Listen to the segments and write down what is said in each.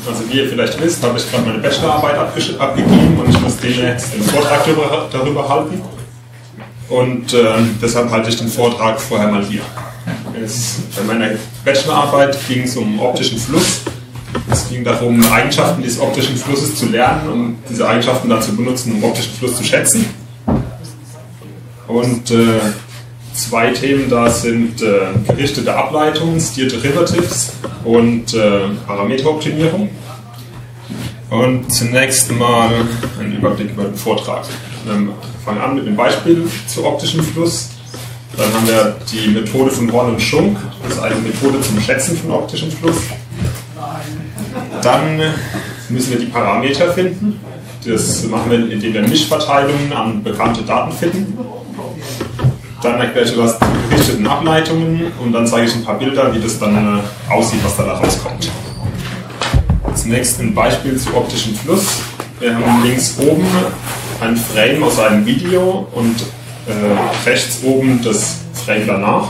Also wie ihr vielleicht wisst, habe ich gerade meine Bachelorarbeit abgegeben und ich muss jetzt einen Vortrag darüber halten. Und deshalb halte ich den Vortrag vorher mal hier. Bei meiner Bachelorarbeit ging es um optischen Fluss. Es ging darum, Eigenschaften dieses optischen Flusses zu lernen und diese Eigenschaften dann zu benutzen, um optischen Fluss zu schätzen. Und zwei Themen da sind gerichtete Ableitungen, Steer Derivatives und Parameteroptimierung. Und zunächst mal ein Überblick über den Vortrag. Wir fangen an mit dem Beispiel zu optischem Fluss. Dann haben wir die Methode von Horn und Schunk, das ist eine Methode zum Schätzen von optischem Fluss. Dann müssen wir die Parameter finden. Das machen wir, indem wir Mischverteilungen an bekannte Daten finden. Dann erkläre ich was zu gerichteten Ableitungen und dann zeige ich ein paar Bilder, wie das dann aussieht, was da rauskommt. Zunächst ein Beispiel zu optischem Fluss. Wir haben links oben ein Frame aus einem Video und rechts oben das Frame danach.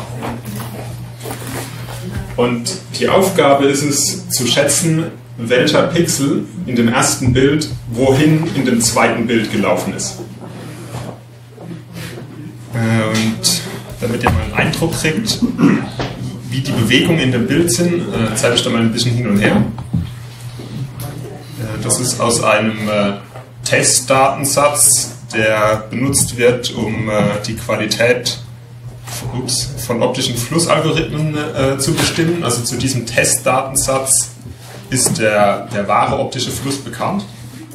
Und die Aufgabe ist es, zu schätzen, welcher Pixel in dem ersten Bild wohin in dem zweiten Bild gelaufen ist. Und damit ihr mal einen Eindruck kriegt, wie die Bewegungen in dem Bild sind, zeige ich da mal ein bisschen hin und her. Das ist aus einem Testdatensatz, der benutzt wird, um die Qualität von optischen Flussalgorithmen zu bestimmen. Also zu diesem Testdatensatz ist der wahre optische Fluss bekannt.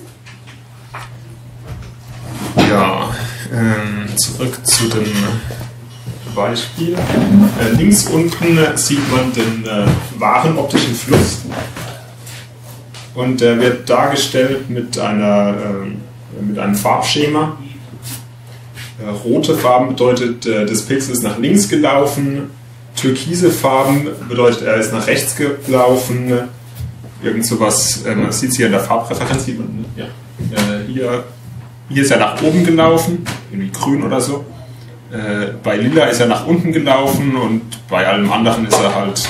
Ja, zurück zu dem Beispiel. Links unten sieht man den wahren optischen Fluss und der wird dargestellt mit einem Farbschema. Rote Farben bedeutet, das Pixel ist nach links gelaufen, türkise Farben bedeutet, er ist nach rechts gelaufen, irgend sowas, man sieht es hier in der Farbreferenz, ja. Hier ist er nach oben gelaufen, irgendwie grün oder so. Bei lila ist er nach unten gelaufen und bei allem anderen ist er halt,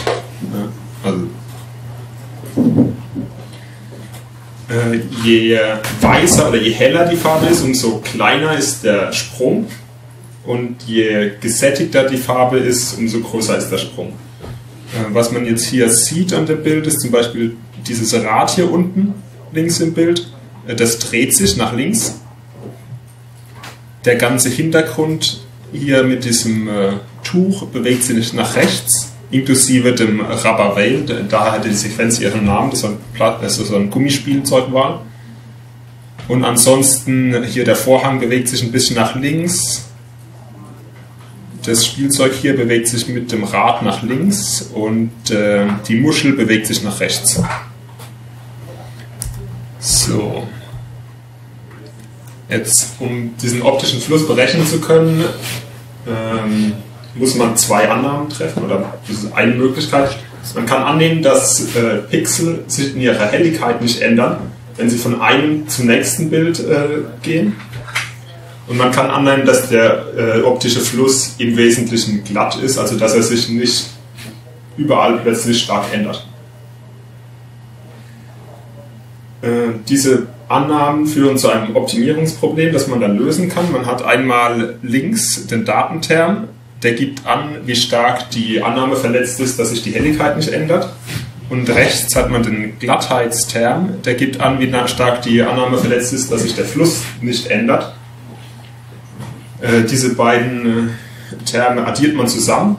je weißer oder je heller die Farbe ist, umso kleiner ist der Sprung und je gesättigter die Farbe ist, umso größer ist der Sprung. Was man jetzt hier sieht an dem Bild ist zum Beispiel dieses Rad hier unten links im Bild, das dreht sich nach links. Der ganze Hintergrund hier mit diesem Tuch bewegt sich nach rechts, inklusive dem Rubber Veil, da hatte die Sequenz ihren Namen, das so ein Gummispielzeug war. Und ansonsten hier der Vorhang bewegt sich ein bisschen nach links. Das Spielzeug hier bewegt sich mit dem Rad nach links und die Muschel bewegt sich nach rechts. So. Jetzt, um diesen optischen Fluss berechnen zu können, muss man zwei Annahmen treffen, oder das ist eine Möglichkeit. Man kann annehmen, dass Pixel sich in ihrer Helligkeit nicht ändern, wenn sie von einem zum nächsten Bild gehen. Und man kann annehmen, dass der optische Fluss im Wesentlichen glatt ist, also dass er sich nicht überall plötzlich stark ändert. Diese Annahmen führen zu einem Optimierungsproblem, das man dann lösen kann. Man hat einmal links den Datenterm, der gibt an, wie stark die Annahme verletzt ist, dass sich die Helligkeit nicht ändert. Und rechts hat man den Glattheitsterm, der gibt an, wie stark die Annahme verletzt ist, dass sich der Fluss nicht ändert. Diese beiden Terme addiert man zusammen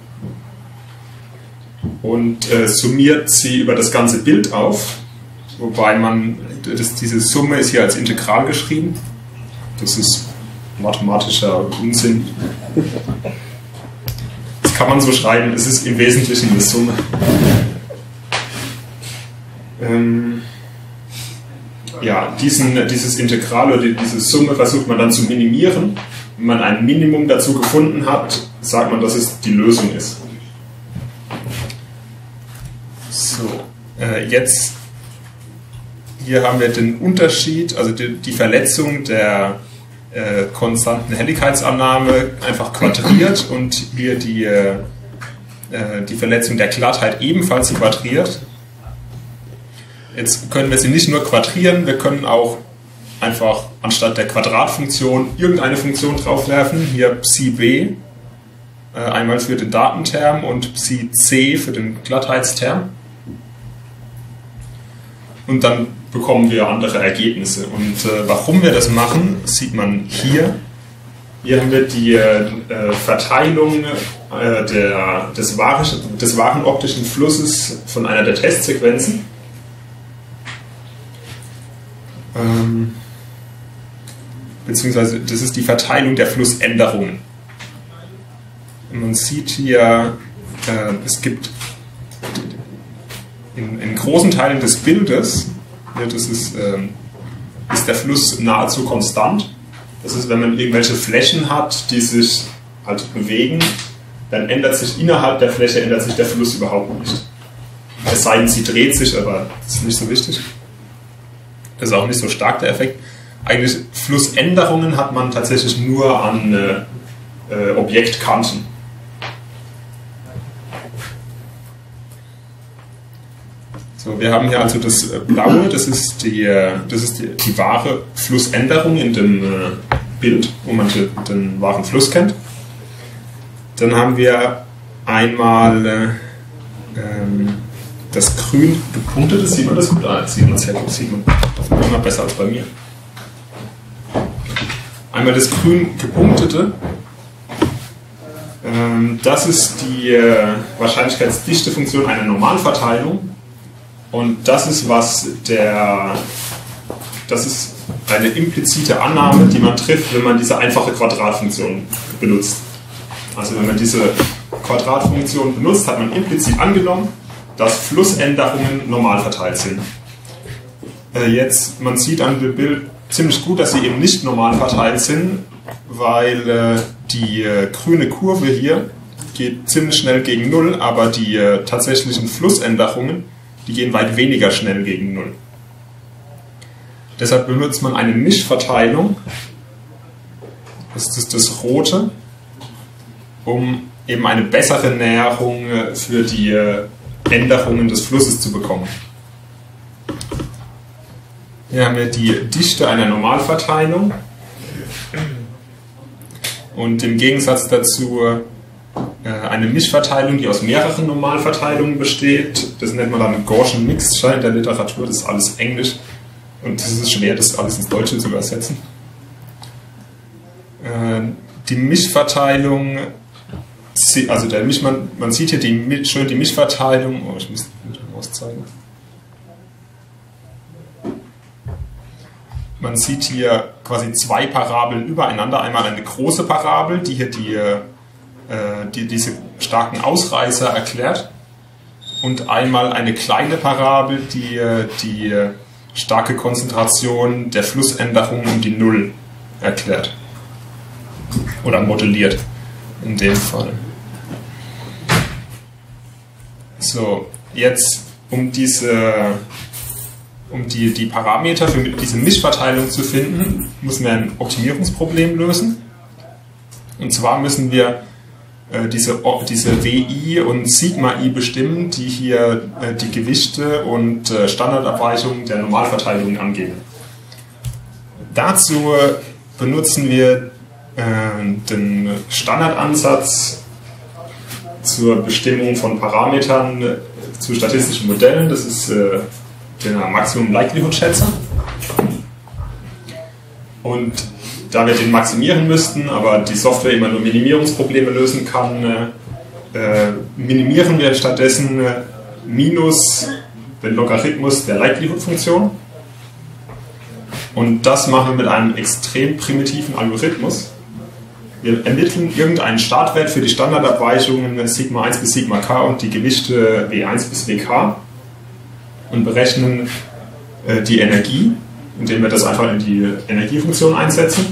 und summiert sie über das ganze Bild auf. Wobei diese Summe ist hier als Integral geschrieben. Das ist mathematischer Unsinn. Das kann man so schreiben, es ist im Wesentlichen eine Summe. Ja, dieses Integral oder diese Summe versucht man dann zu minimieren. Wenn man ein Minimum dazu gefunden hat, sagt man, dass es die Lösung ist. So, jetzt hier haben wir den Unterschied, also die Verletzung der konstanten Helligkeitsannahme einfach quadriert und hier die Verletzung der Glattheit ebenfalls quadriert. Jetzt können wir sie nicht nur quadrieren, wir können auch einfach anstatt der Quadratfunktion irgendeine Funktion draufwerfen. Hier Psi-b, einmal für den Datenterm und Psi-c für den Glattheitsterm. Und dann bekommen wir andere Ergebnisse. Und warum wir das machen, sieht man hier. Hier haben wir die Verteilung des wahren optischen Flusses von einer der Testsequenzen. Beziehungsweise das ist die Verteilung der Flussänderungen. Man sieht hier, es gibt in großen Teilen des Bildes, ist der Fluss nahezu konstant. Das ist, wenn man irgendwelche Flächen hat, die sich halt bewegen, dann ändert sich innerhalb der Fläche der Fluss überhaupt nicht. Es sei denn, sie dreht sich, aber das ist nicht so wichtig. Das ist auch nicht so stark der Effekt. Eigentlich Flussänderungen hat man tatsächlich nur an Objektkanten. So, wir haben hier also das Blaue, das ist die wahre Flussänderung in dem Bild, wo man den wahren Fluss kennt. Dann haben wir einmal das grün gepunktete, sieht man das gut? Sieht man sehr gut, sieht man immer besser als bei mir. Einmal das grün gepunktete, das ist die Wahrscheinlichkeitsdichtefunktion einer Normalverteilung. Und das ist eine implizite Annahme, die man trifft, wenn man diese einfache Quadratfunktion benutzt. Also wenn man diese Quadratfunktion benutzt, hat man implizit angenommen, dass Flussänderungen normal verteilt sind. Man sieht an dem Bild ziemlich gut, dass sie eben nicht normal verteilt sind, weil die grüne Kurve hier geht ziemlich schnell gegen Null, aber die tatsächlichen Flussänderungen, die gehen weit weniger schnell gegen Null. Deshalb benutzt man eine Mischverteilung, das ist das Rote, um eben eine bessere Näherung für die Änderungen des Flusses zu bekommen. Hier haben wir die Dichte einer Normalverteilung und im Gegensatz dazu eine Mischverteilung, die aus mehreren Normalverteilungen besteht. Das nennt man dann einen Gaussian Mixture in der Literatur, das ist alles Englisch und es ist schwer, das alles ins Deutsche zu übersetzen. Die Mischverteilung, also man sieht hier schön die Mischverteilung, ich muss das auszeigen. Man sieht hier quasi zwei Parabeln übereinander, einmal eine große Parabel, die hier diese starken Ausreißer erklärt und einmal eine kleine Parabel, die die starke Konzentration der Flussänderung um die Null erklärt oder modelliert in dem Fall. So, jetzt die Parameter für diese Mischverteilung zu finden, müssen wir ein Optimierungsproblem lösen. Und zwar müssen wir diese WI und Sigma-I bestimmen, die hier die Gewichte und Standardabweichungen der Normalverteilung angeben. Dazu benutzen wir den Standardansatz zur Bestimmung von Parametern zu statistischen Modellen. Das ist der Maximum Likelihood Schätzer. Und da wir den maximieren müssten, aber die Software immer nur Minimierungsprobleme lösen kann, minimieren wir stattdessen minus den Logarithmus der Likelihood-Funktion. Und das machen wir mit einem extrem primitiven Algorithmus. Wir ermitteln irgendeinen Startwert für die Standardabweichungen Sigma 1 bis Sigma k und die Gewichte W1 bis Wk und berechnen die Energie, indem wir das einfach in die Energiefunktion einsetzen.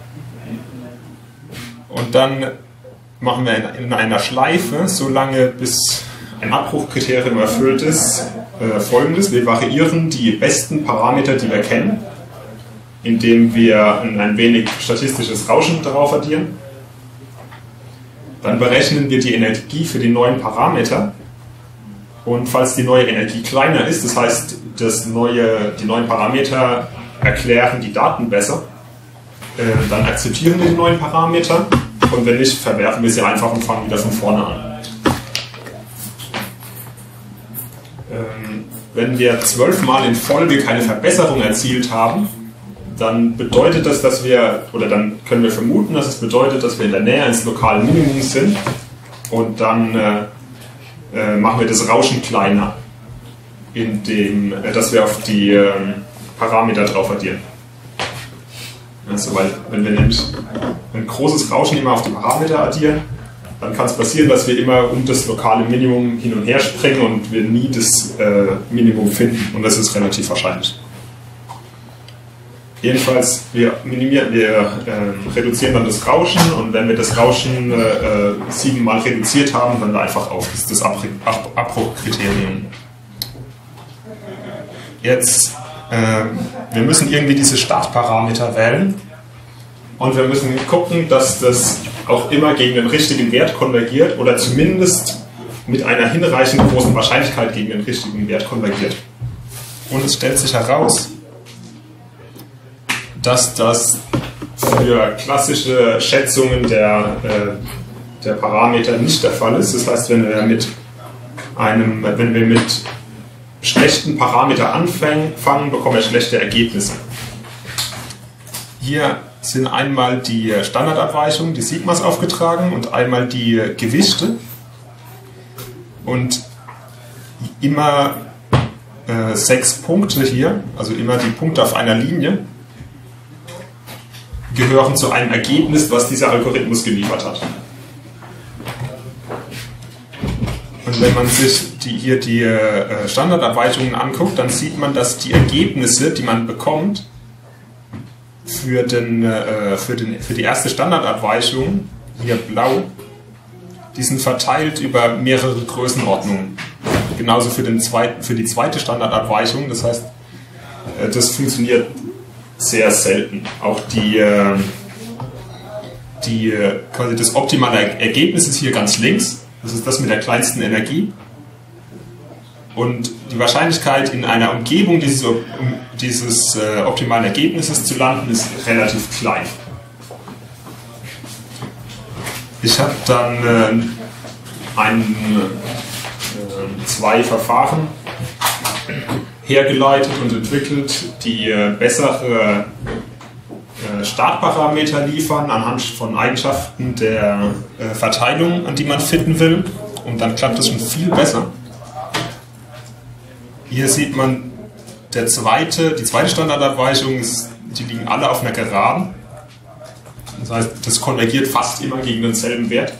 Und dann machen wir in einer Schleife, solange bis ein Abbruchkriterium erfüllt ist, Folgendes. Wir variieren die besten Parameter, die wir kennen, indem wir ein wenig statistisches Rauschen darauf addieren. Dann berechnen wir die Energie für die neuen Parameter Und falls die neue Energie kleiner ist, das heißt, die neuen Parameter erklären die Daten besser, dann akzeptieren wir die neuen Parameter und wenn nicht, verwerfen wir sie einfach und fangen wieder von vorne an. Wenn wir 12 Mal in Folge keine Verbesserung erzielt haben, dann bedeutet das, dann können wir vermuten, dass es bedeutet, dass wir in der Nähe eines lokalen Minimums sind und dann machen wir das Rauschen kleiner, indem dass wir auf die Parameter drauf addieren. Also, weil wenn wir nämlich ein großes Rauschen immer auf die Parameter addieren, dann kann es passieren, dass wir immer um das lokale Minimum hin und her springen und wir nie das Minimum finden. Und das ist relativ wahrscheinlich. Jedenfalls, wir reduzieren dann das Rauschen und wenn wir das Rauschen 7 Mal reduziert haben, dann einfach auf. Das ist das Abbruchkriterium. Jetzt, wir müssen irgendwie diese Startparameter wählen und wir müssen gucken, dass das auch immer gegen den richtigen Wert konvergiert oder zumindest mit einer hinreichend großen Wahrscheinlichkeit gegen den richtigen Wert konvergiert. Und es stellt sich heraus, dass das für klassische Schätzungen der Parameter nicht der Fall ist. Das heißt, wenn wir mit schlechten Parameter anfangen, bekommen wir schlechte Ergebnisse. Hier sind einmal die Standardabweichungen, die Sigmas aufgetragen und einmal die Gewichte. Und immer 6 Punkte hier, also immer die Punkte auf einer Linie, gehören zu einem Ergebnis, was dieser Algorithmus geliefert hat. Und wenn man sich hier die Standardabweichungen anguckt, dann sieht man, dass die Ergebnisse, die man bekommt, für die erste Standardabweichung, hier blau, die sind verteilt über mehrere Größenordnungen. Genauso für die zweite Standardabweichung, das heißt, das funktioniert sehr selten. Auch quasi das optimale Ergebnis ist hier ganz links. Das ist das mit der kleinsten Energie. Und die Wahrscheinlichkeit, in einer Umgebung dieses optimalen Ergebnisses zu landen, ist relativ klein. Ich habe dann zwei Verfahren hergeleitet und entwickelt, die bessere Startparameter liefern anhand von Eigenschaften der Verteilung, an die man fitten will. Und dann klappt das schon viel besser. Hier sieht man die zweite Standardabweichung, die liegen alle auf einer Geraden. Das heißt, das konvergiert fast immer gegen denselben Wert.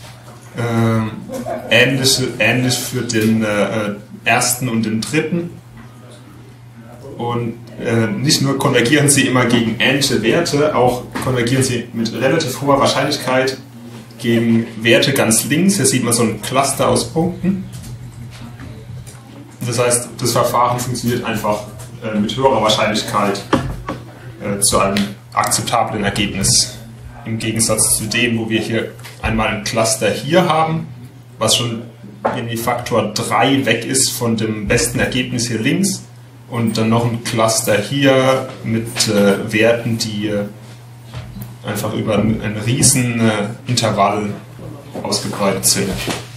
Ähnlich für den ersten und den dritten. Und nicht nur konvergieren sie immer gegen ähnliche Werte, auch konvergieren sie mit relativ hoher Wahrscheinlichkeit gegen Werte ganz links. Hier sieht man so ein Cluster aus Punkten. Das heißt, das Verfahren funktioniert einfach mit höherer Wahrscheinlichkeit zu einem akzeptablen Ergebnis. Im Gegensatz zu dem, wo wir hier einmal ein Cluster hier haben, was schon irgendwie Faktor 3 weg ist von dem besten Ergebnis hier links. Und dann noch ein Cluster hier mit Werten, die einfach über ein riesen Intervall ausgebreitet sind.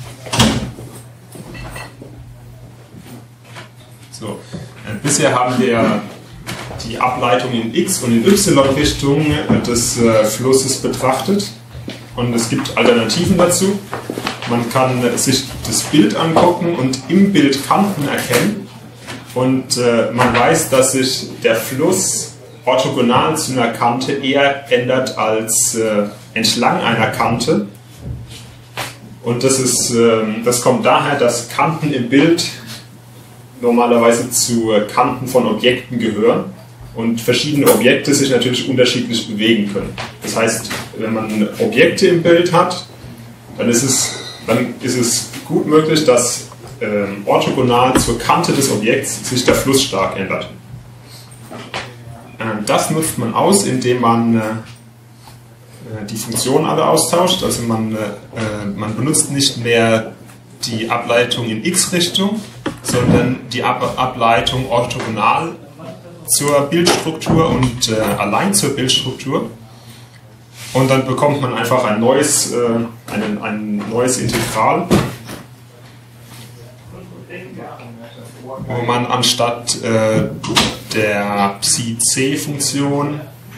So. Bisher haben wir die Ableitung in X- und in Y-Richtung des Flusses betrachtet und es gibt Alternativen dazu. Man kann sich das Bild angucken und im Bild Kanten erkennen und man weiß, dass sich der Fluss orthogonal zu einer Kante eher ändert als entlang einer Kante. Und das kommt daher, dass Kanten im Bild normalerweise zu Kanten von Objekten gehören und verschiedene Objekte sich natürlich unterschiedlich bewegen können. Das heißt, wenn man Objekte im Bild hat, dann ist es gut möglich, dass orthogonal zur Kante des Objekts sich der Fluss stark ändert. Das nutzt man aus, indem man die Funktionen alle austauscht. Also man benutzt nicht mehr die Ableitung in x-Richtung, sondern die Ableitung orthogonal zur Bildstruktur und allein zur Bildstruktur. Und dann bekommt man einfach ein neues Integral, wo man anstatt der Psi-c-Funktion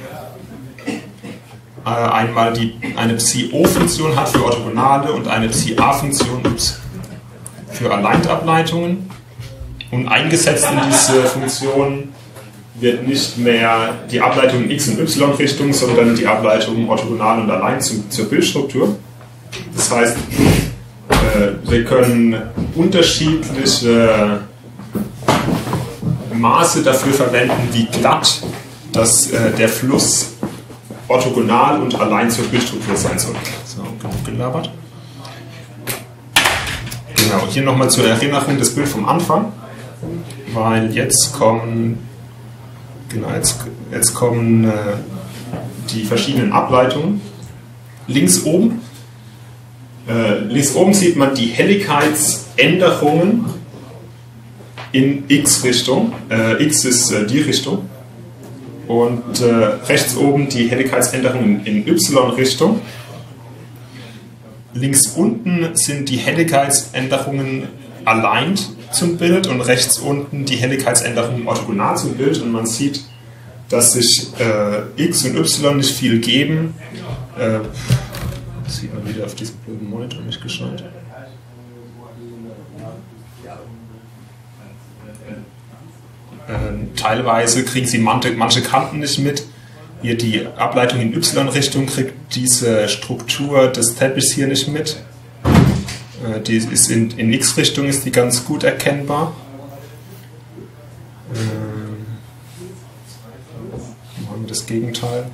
einmal eine Psi-o-Funktion hat für orthogonale und eine Psi-a-Funktion für Aligned-Ableitungen. Und eingesetzt in diese Funktion wird nicht mehr die Ableitung in x- und y-Richtung, sondern die Ableitung orthogonal und allein zur Bildstruktur. Das heißt, wir können unterschiedliche Maße dafür verwenden, wie glatt der Fluss orthogonal und allein zur Bildstruktur sein soll. So, genug gelabert. Genau, hier nochmal zur Erinnerung das Bild vom Anfang, weil jetzt kommen die verschiedenen Ableitungen. Links oben sieht man die Helligkeitsänderungen in x-Richtung. X ist die Richtung. Und rechts oben die Helligkeitsänderungen in y-Richtung. Links unten sind die Helligkeitsänderungen aligned zum Bild und rechts unten die Helligkeitsänderungen orthogonal zum Bild. Und man sieht, dass sich x und y nicht viel geben. Das sieht man wieder auf diesem blöden Monitor nicht gescheit. Teilweise kriegen sie manche Kanten nicht mit. Hier die Ableitung in y-Richtung kriegt diese Struktur des Teppichs hier nicht mit. Die ist in x-Richtung ist die ganz gut erkennbar. Machen wir das Gegenteil.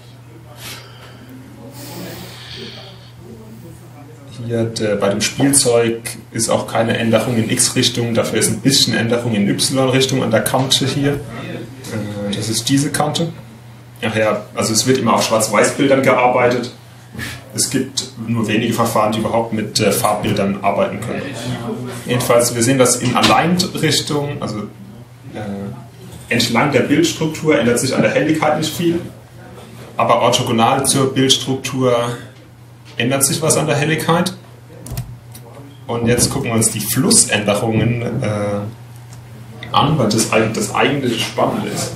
Hier bei dem Spielzeug ist auch keine Änderung in x-Richtung, dafür ist ein bisschen Änderung in y-Richtung an der Kante hier. Das ist diese Kante. Ach ja, also es wird immer auf Schwarz-Weiß-Bildern gearbeitet. Es gibt nur wenige Verfahren, die überhaupt mit Farbbildern arbeiten können. Jedenfalls, wir sehen, dass in Aligned-Richtung, also entlang der Bildstruktur, ändert sich an der Helligkeit nicht viel. Aber orthogonal zur Bildstruktur ändert sich was an der Helligkeit. Und jetzt gucken wir uns die Flussänderungen an, weil das eigentliche Spannende ist.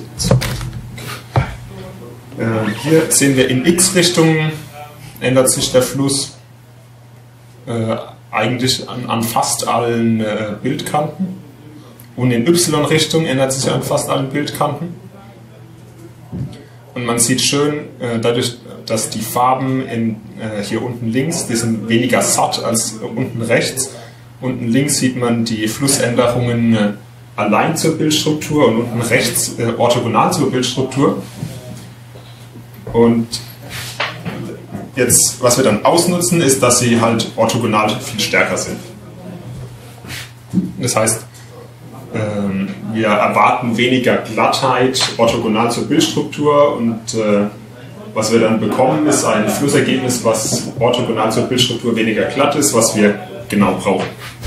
Hier sehen wir in x-Richtung ändert sich der Fluss eigentlich an fast allen Bildkanten. Und in y-Richtung ändert sich an fast allen Bildkanten. Und man sieht schön, dadurch, dass die Farben hier unten links, die sind weniger satt als unten rechts. Unten links sieht man die Flussänderungen allein zur Bildstruktur und unten rechts orthogonal zur Bildstruktur. Und jetzt, was wir dann ausnutzen, ist, dass sie halt orthogonal viel stärker sind. Das heißt, wir erwarten weniger Glattheit orthogonal zur Bildstruktur und was wir dann bekommen, ist ein Flussergebnis, was orthogonal zur Bildstruktur weniger glatt ist, was wir genau brauchen.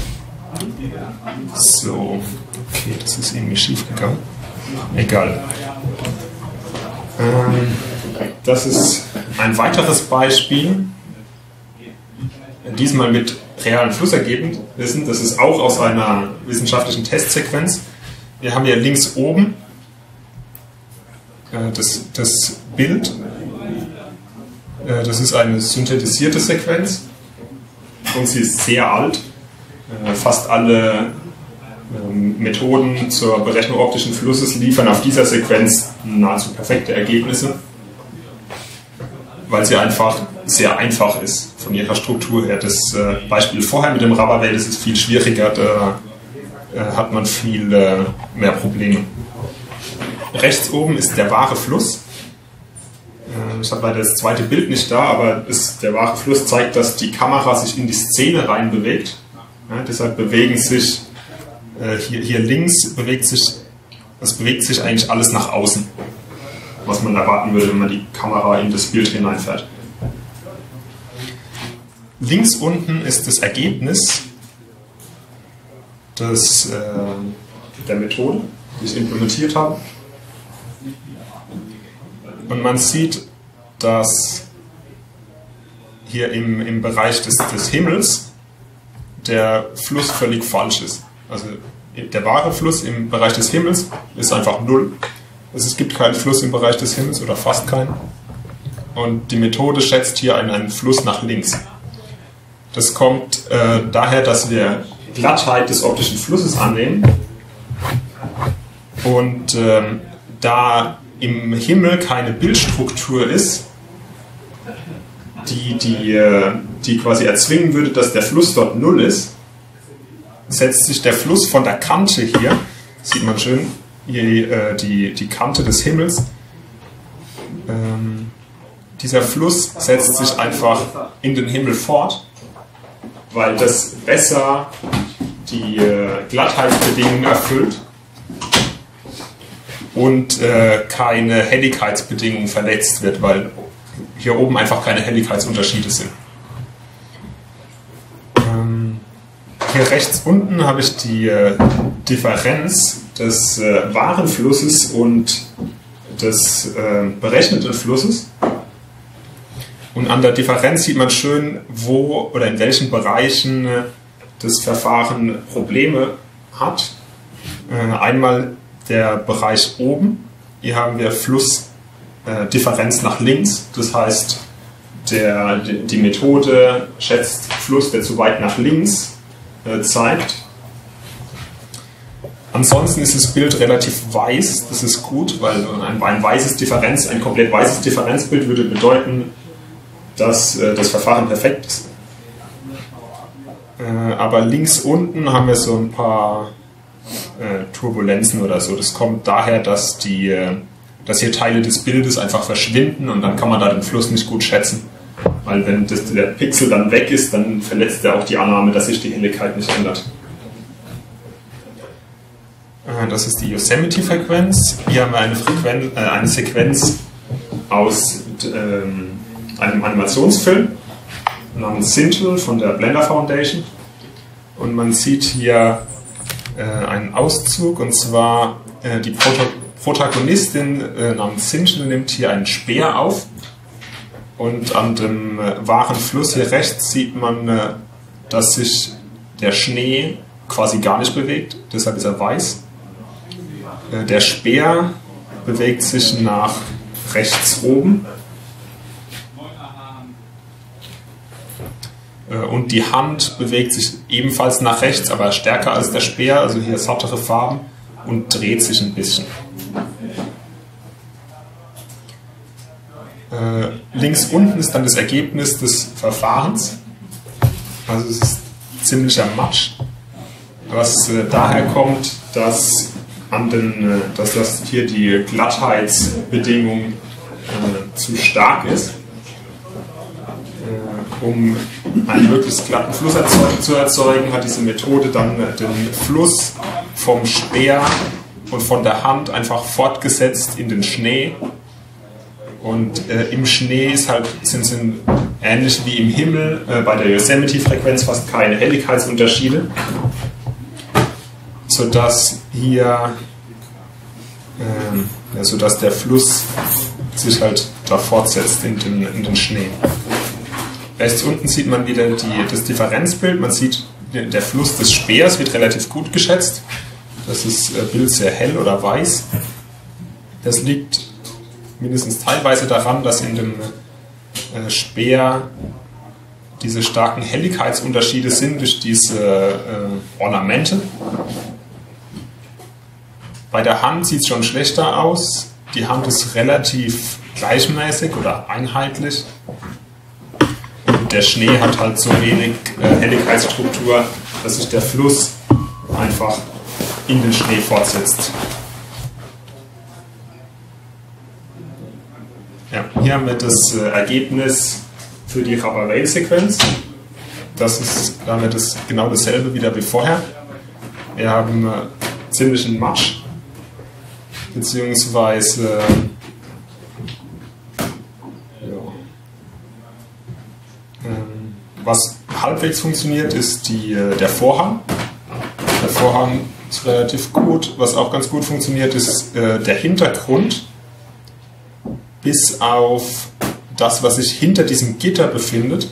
So, okay, das ist irgendwie schief gegangen. Egal. Das ist ein weiteres Beispiel, diesmal mit realen Flussergebnissen. Das ist auch aus einer wissenschaftlichen Testsequenz. Wir haben hier links oben das Bild. Das ist eine synthetisierte Sequenz und sie ist sehr alt. Fast alle Methoden zur Berechnung optischen Flusses liefern auf dieser Sequenz nahezu perfekte Ergebnisse, weil sie einfach sehr einfach ist von ihrer Struktur her. Das Beispiel vorher mit dem Rubberwell, das ist viel schwieriger, da hat man viel mehr Probleme. Rechts oben ist der wahre Fluss. Ich habe leider das zweite Bild nicht da, aber der wahre Fluss zeigt, dass die Kamera sich in die Szene rein bewegt. Ja, deshalb bewegen sich hier links bewegt sich eigentlich alles nach außen, was man erwarten würde, wenn man die Kamera in das Bild hineinfährt. Links unten ist das Ergebnis der Methode, die ich implementiert habe. Und man sieht, dass hier im Bereich des Himmels der Fluss völlig falsch ist. Also der wahre Fluss im Bereich des Himmels ist einfach 0. Also es gibt keinen Fluss im Bereich des Himmels oder fast keinen. Und die Methode schätzt hier einen Fluss nach links. Das kommt daher, dass wir Glattheit des optischen Flusses annehmen. Und da im Himmel keine Bildstruktur ist, die quasi erzwingen würde, dass der Fluss dort 0 ist, setzt sich der Fluss von der Kante hier, sieht man schön, hier, die Kante des Himmels, dieser Fluss setzt sich einfach in den Himmel fort, weil das besser die Glattheitsbedingungen erfüllt und keine Helligkeitsbedingungen verletzt wird, weil hier oben einfach keine Helligkeitsunterschiede sind. Hier rechts unten habe ich die Differenz des wahren Flusses und des berechneten Flusses. Und an der Differenz sieht man schön, wo oder in welchen Bereichen das Verfahren Probleme hat. Einmal der Bereich oben. Hier haben wir Flussdifferenz nach links. Das heißt, die Methode schätzt Fluss, der zu weit nach links zeigt. Ansonsten ist das Bild relativ weiß. Das ist gut, weil ein komplett weißes Differenzbild würde bedeuten, dass das Verfahren perfekt ist. Aber links unten haben wir so ein paar Turbulenzen oder so. Das kommt daher, dass hier Teile des Bildes einfach verschwinden und dann kann man da den Fluss nicht gut schätzen. Weil wenn der Pixel dann weg ist, dann verletzt er auch die Annahme, dass sich die Helligkeit nicht ändert. Das ist die Yosemite-Frequenz. Hier haben wir eine Sequenz aus einem Animationsfilm namens Scintille von der Blender Foundation. Und man sieht hier einen Auszug, und zwar die Protagonistin namens Scintille nimmt hier einen Speer auf. Und an dem wahren Fluss hier rechts sieht man, dass sich der Schnee quasi gar nicht bewegt, deshalb ist er weiß. Der Speer bewegt sich nach rechts oben. Und die Hand bewegt sich ebenfalls nach rechts, aber stärker als der Speer, also hier sattere Farben, und dreht sich ein bisschen. Links unten ist dann das Ergebnis des Verfahrens. Also es ist ziemlicher Matsch, was daher kommt, dass das hier die Glattheitsbedingung zu stark ist. Um einen möglichst glatten Fluss zu erzeugen, hat diese Methode dann den Fluss vom Speer und von der Hand einfach fortgesetzt in den Schnee. Und im Schnee sind ähnlich wie im Himmel bei der Yosemite-Frequenz fast keine Helligkeitsunterschiede, sodass sodass der Fluss sich halt da fortsetzt in den Schnee. Rechts unten sieht man wieder das Differenzbild. Man sieht, der Fluss des Speers wird relativ gut geschätzt. Das ist Bild sehr hell oder weiß. Das liegt mindestens teilweise daran, dass in dem Speer diese starken Helligkeitsunterschiede sind durch diese Ornamente. Bei der Hand sieht es schon schlechter aus. Die Hand ist relativ gleichmäßig oder einheitlich. Und der Schnee hat halt so wenig Helligkeitsstruktur, dass sich der Fluss einfach in den Schnee fortsetzt. Ja, hier haben wir das Ergebnis für die Rabat-Sequenz. Da haben wir genau dasselbe wieder wie vorher. Wir haben ziemlichen Matsch, beziehungsweise was halbwegs funktioniert, ist der Vorhang. Der Vorhang ist relativ gut. Was auch ganz gut funktioniert, ist der Hintergrund bis auf das, was sich hinter diesem Gitter befindet.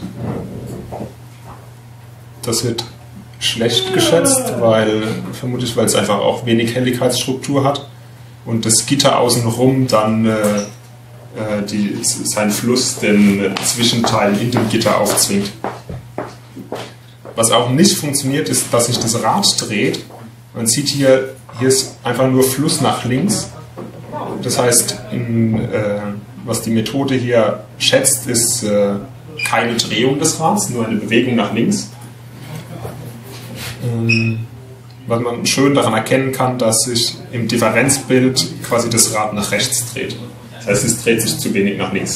Das wird schlecht geschätzt, vermutlich weil es einfach auch wenig Helligkeitsstruktur hat und das Gitter außenrum dann seinen Fluss den Zwischenteilen in dem Gitter aufzwingt. Was auch nicht funktioniert, ist, dass sich das Rad dreht. Man sieht hier ist einfach nur Fluss nach links. Das heißt, was die Methode hier schätzt, ist keine Drehung des Rads, nur eine Bewegung nach links. Was man schön daran erkennen kann, dass sich im Differenzbild quasi das Rad nach rechts dreht. Das heißt, es dreht sich zu wenig nach links.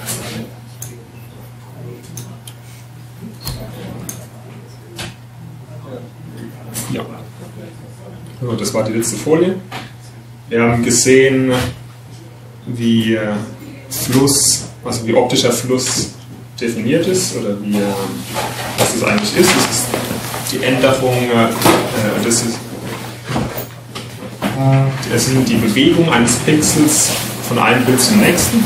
Ja. So, das war die letzte Folie. Wir haben gesehen, wie wie optischer Fluss definiert ist oder was das eigentlich ist. Das ist die Änderung, das sind die Bewegung eines Pixels von einem Bild zum nächsten.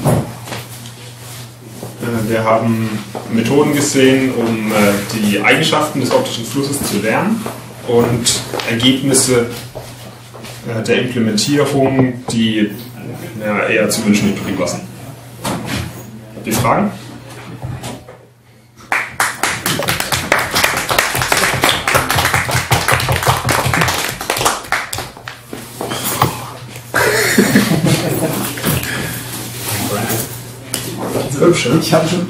Wir haben Methoden gesehen, um die Eigenschaften des optischen Flusses zu lernen und Ergebnisse der Implementierung, die eher zu wünschen übrig lassen. Die Fragen? Ich habe schon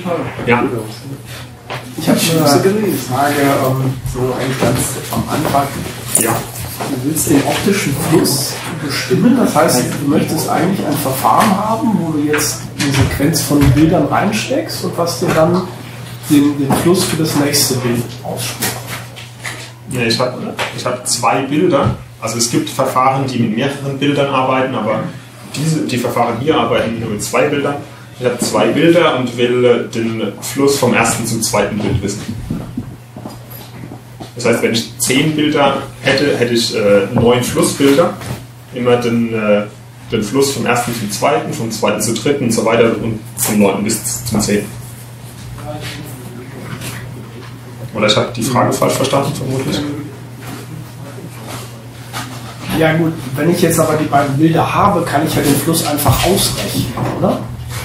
eine Frage, so eigentlich ganz am Anfang. Ja. Du willst den optischen Fluss bestimmen, das heißt, du möchtest eigentlich ein Verfahren haben, wo du jetzt eine Sequenz von Bildern reinsteckst und was dir dann den Fluss für das nächste Bild ausspricht. Ja, ich hab 2 Bilder. Also es gibt Verfahren, die mit mehreren Bildern arbeiten, aber die Verfahren hier arbeiten nur mit 2 Bildern. Ich habe 2 Bilder und will den Fluss vom ersten zum zweiten Bild wissen. Das heißt, wenn ich 10 Bilder hätte ich 9 Flussbilder. Immer den Fluss vom ersten zum zweiten, vom zweiten zum dritten und so weiter und vom 9. bis zum 10. Oder ich habe die Frage falsch verstanden, vermutlich. Ja gut, wenn ich jetzt aber die beiden Bilder habe, kann ich ja den Fluss einfach ausrechnen, oder?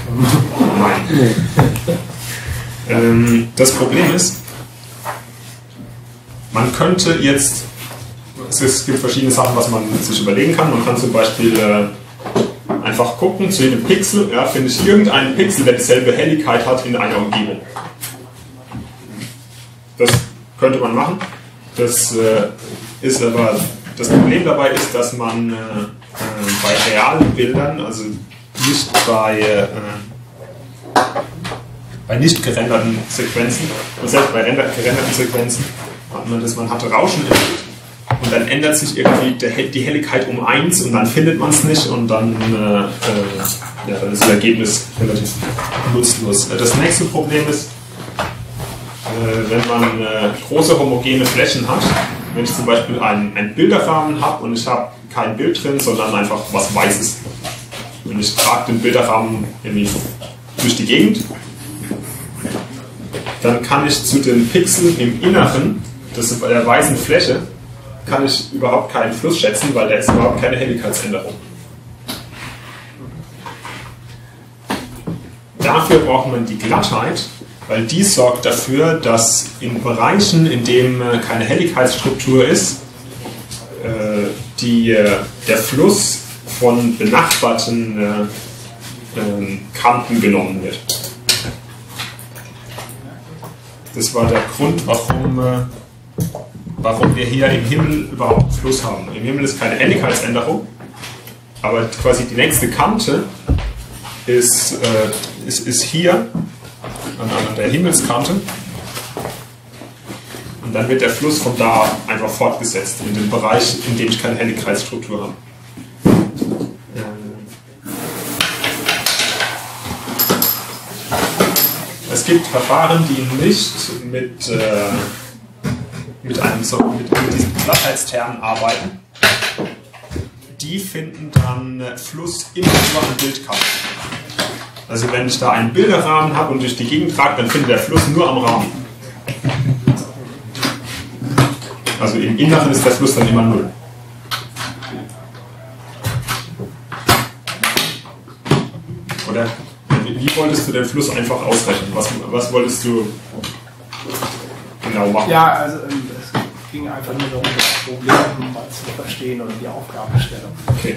Nein. Das Problem ist, man könnte jetzt, es gibt verschiedene Sachen, was man sich überlegen kann. Man kann zum Beispiel einfach gucken, zu jedem Pixel, finde ich irgendeinen Pixel, der dieselbe Helligkeit hat in einer Umgebung. Das könnte man machen. Das Problem dabei ist, dass man bei realen Bildern, also nicht bei nicht gerenderten Sequenzen, und selbst bei gerenderten Sequenzen hat man das, man hat Rauschen im Bild und dann ändert sich irgendwie die Helligkeit um 1 und dann findet man es nicht und dann ist das Ergebnis relativ nutzlos. Das nächste Problem ist, wenn man große homogene Flächen hat, wenn ich zum Beispiel einen Bilderrahmen habe und ich habe kein Bild drin, sondern einfach was Weißes. Und ich trage den Bilderrahmen irgendwie durch die Gegend, dann kann ich zu den Pixeln im Inneren der weißen Fläche kann ich überhaupt keinen Fluss schätzen, weil da ist überhaupt keine Helligkeitsänderung. Dafür braucht man die Glattheit, weil die sorgt dafür, dass in Bereichen, in denen keine Helligkeitsstruktur ist, der Fluss von benachbarten Kanten genommen wird. Das war der Grund, warum wir hier im Himmel überhaupt einen Fluss haben. Im Himmel ist keine Helligkeitsänderung, aber quasi die nächste Kante ist hier an der Himmelskante und dann wird der Fluss von da einfach fortgesetzt in den Bereich, in dem ich keine Helligkeitsstruktur habe. Es gibt Verfahren, die nicht mit mit diesen Glattheitsternen arbeiten, die finden dann Fluss immer über ein Bildkante. Also wenn ich da einen Bilderrahmen habe und durch die Gegend trage, dann findet der Fluss nur am Rahmen. Also im Inneren ist der Fluss dann immer 0. Oder wie wolltest du den Fluss einfach ausrechnen? Was wolltest du genau machen? Ja, also es ging einfach nur darum, das Problem mal zu verstehen oder die Aufgabenstellung. Okay.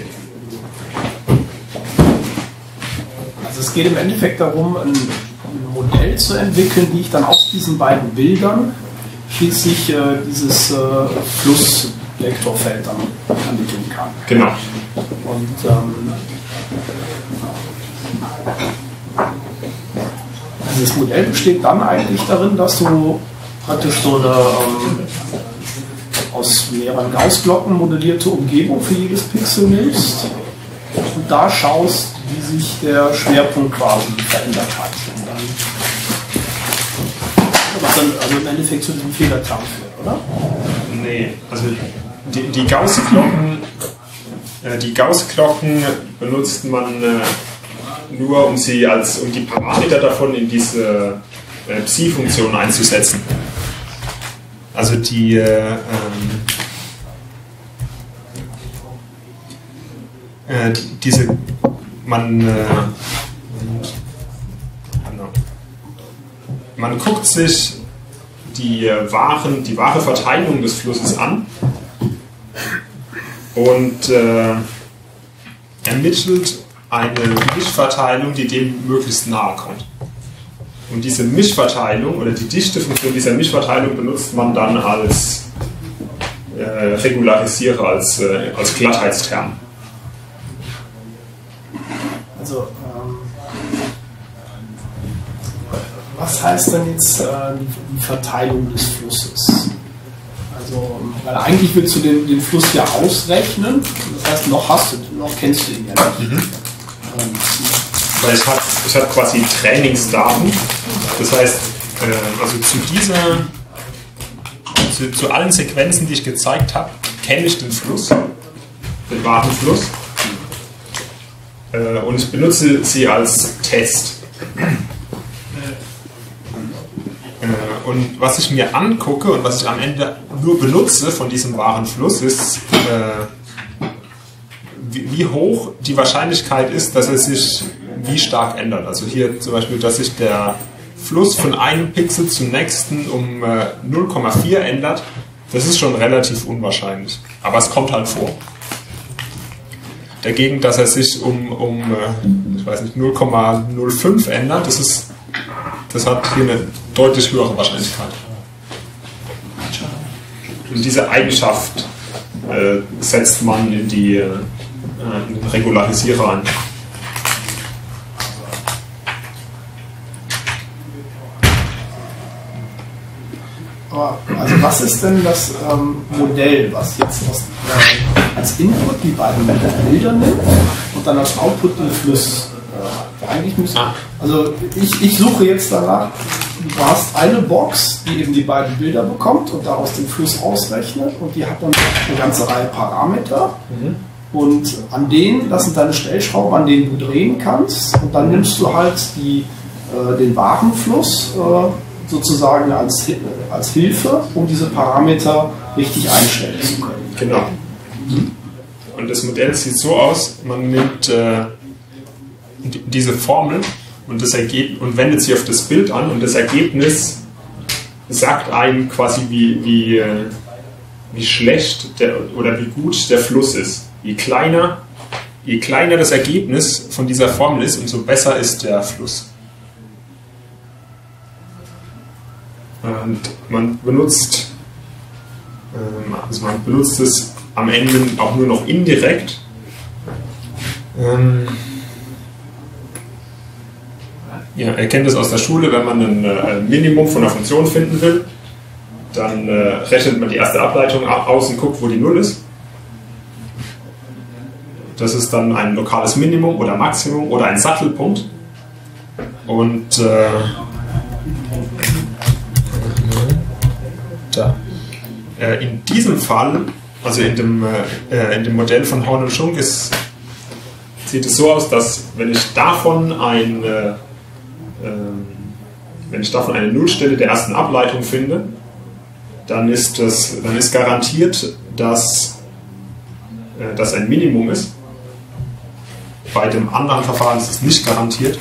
Also es geht im Endeffekt darum, ein Modell zu entwickeln, wie ich dann aus diesen beiden Bildern schließlich dieses Flussvektorfeld dann ermitteln kann. Genau. Und dieses Modell besteht dann eigentlich darin, dass du praktisch so eine aus mehreren Gaußblocken modellierte Umgebung für jedes Pixel nimmst und da schaust, wie sich der Schwerpunkt quasi verändert hat. Und dann, was dann also im Endeffekt zu diesem Fehlerterm führt, oder? Nee, also die Gaußglocken benutzt man nur, um die Parameter davon in diese Psi-Funktion einzusetzen. Also man guckt sich die wahre Verteilung des Flusses an und ermittelt eine Mischverteilung, die dem möglichst nahe kommt. Und diese Mischverteilung oder die Dichtefunktion dieser Mischverteilung benutzt man dann als Regularisierer, als Glattheitsterm. Also, was heißt denn jetzt die Verteilung des Flusses? Also, weil eigentlich willst du den Fluss ja ausrechnen, das heißt, noch kennst du ihn ja nicht. Mhm. Weil ich habe quasi Trainingsdaten, das heißt, also zu allen Sequenzen, die ich gezeigt habe, kenne ich den Fluss, den wahren Fluss, und ich benutze sie als Test. Und was ich mir angucke und was ich am Ende nur benutze von diesem wahren Fluss, ist, wie hoch die Wahrscheinlichkeit ist, dass er sich wie stark ändert. Also hier zum Beispiel, dass sich der Fluss von einem Pixel zum nächsten um 0,4 ändert, das ist schon relativ unwahrscheinlich. Aber es kommt halt vor. Dagegen, dass er sich um ich weiß nicht, 0,05 ändert, das hat hier eine deutlich höhere Wahrscheinlichkeit. Und diese Eigenschaft setzt man in den Regularisierer ein. Also was ist denn das Modell, was jetzt als Input die beiden Bilder nimmt und dann als Output den Fluss? Eigentlich müsste, also ich suche jetzt danach, du hast eine Box, die eben die beiden Bilder bekommt und daraus den Fluss ausrechnet und die hat dann eine ganze Reihe Parameter. Mhm. Und das sind deine Stellschrauben, an denen du drehen kannst. Und dann nimmst du halt den wahren Fluss sozusagen als Hilfe, um diese Parameter richtig einstellen zu können. Genau. Und das Modell sieht so aus, man nimmt diese Formel und wendet sie auf das Bild an und das Ergebnis sagt einem quasi, wie schlecht oder wie gut der Fluss ist. Je kleiner das Ergebnis von dieser Formel ist, umso besser ist der Fluss. Und man benutzt es am Ende auch nur noch indirekt. Ihr kennt es aus der Schule, wenn man ein Minimum von einer Funktion finden will, dann rechnet man die erste Ableitung aus und guckt, wo die Null ist. Das ist dann ein lokales Minimum oder Maximum oder ein Sattelpunkt. Und da. In diesem Fall, also in dem Modell von Horn und Schunk, sieht es so aus, dass wenn ich davon eine Nullstelle der ersten Ableitung finde, dann ist garantiert, dass das ein Minimum ist. Bei dem anderen Verfahren ist es nicht garantiert.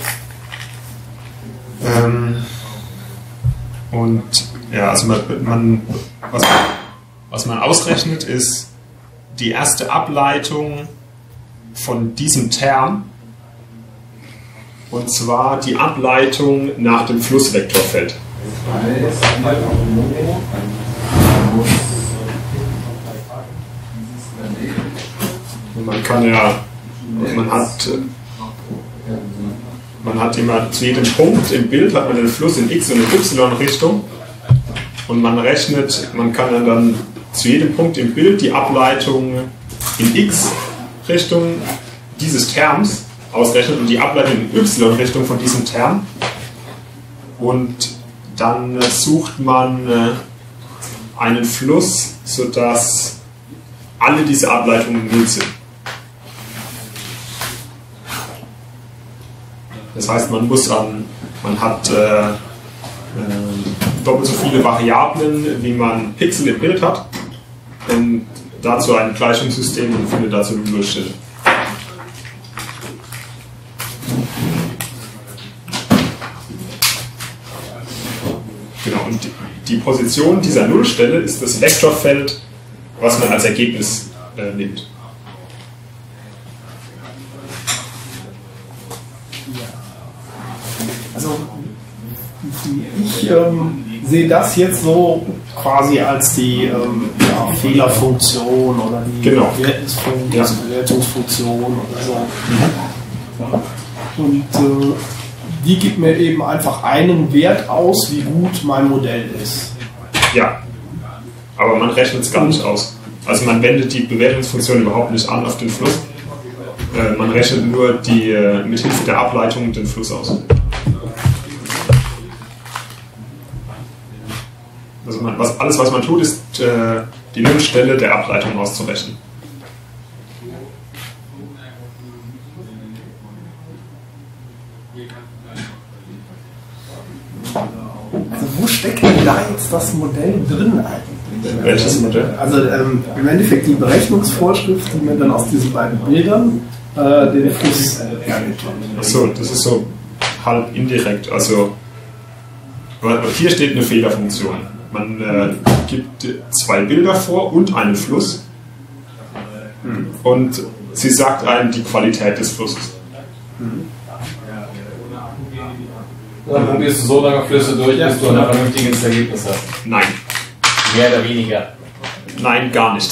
Und ja, also was man ausrechnet, ist die erste Ableitung von diesem Term, und zwar die Ableitung nach dem Flussvektorfeld. Man hat immer zu jedem Punkt im Bild hat man den Fluss in x- und in y-Richtung, und man kann dann zu jedem Punkt im Bild die Ableitung in x-Richtung dieses Terms ausrechnen und die Ableitung in y-Richtung von diesem Term, und dann sucht man einen Fluss, sodass alle diese Ableitungen null sind. Das heißt, man hat doppelt so viele Variablen, wie man Pixel im Bild hat, und dazu ein Gleichungssystem und findet dazu eine Nullstelle. Genau, und die Position dieser Nullstelle ist das Vektorfeld, was man als Ergebnis nimmt. Also ich sehe das jetzt so quasi als die Fehlerfunktion oder die Bewertungsfunktion oder so. Und die gibt mir eben einfach einen Wert aus, wie gut mein Modell ist. Ja, aber man rechnet es gar nicht aus. Also man wendet die Bewertungsfunktion überhaupt nicht an auf den Fluss. Man rechnet nur mit Hilfe der Ableitung den Fluss aus. Also alles, was man tut, ist die Nullstelle der Ableitung auszurechnen. Also wo steckt denn da jetzt das Modell drin eigentlich? Welches Modell? Also im Endeffekt die Berechnungsvorschrift, die mir dann aus diesen beiden Bildern den Fluss ergibt. Achso, das ist so halb indirekt. Also hier steht eine Fehlerfunktion. Man gibt zwei Bilder vor und einen Fluss, und sie sagt einem die Qualität des Flusses. Dann probierst du so lange Flüsse durch, bis du ein vernünftiges Ergebnis hast. Nein. Mehr oder weniger. Nein, gar nicht.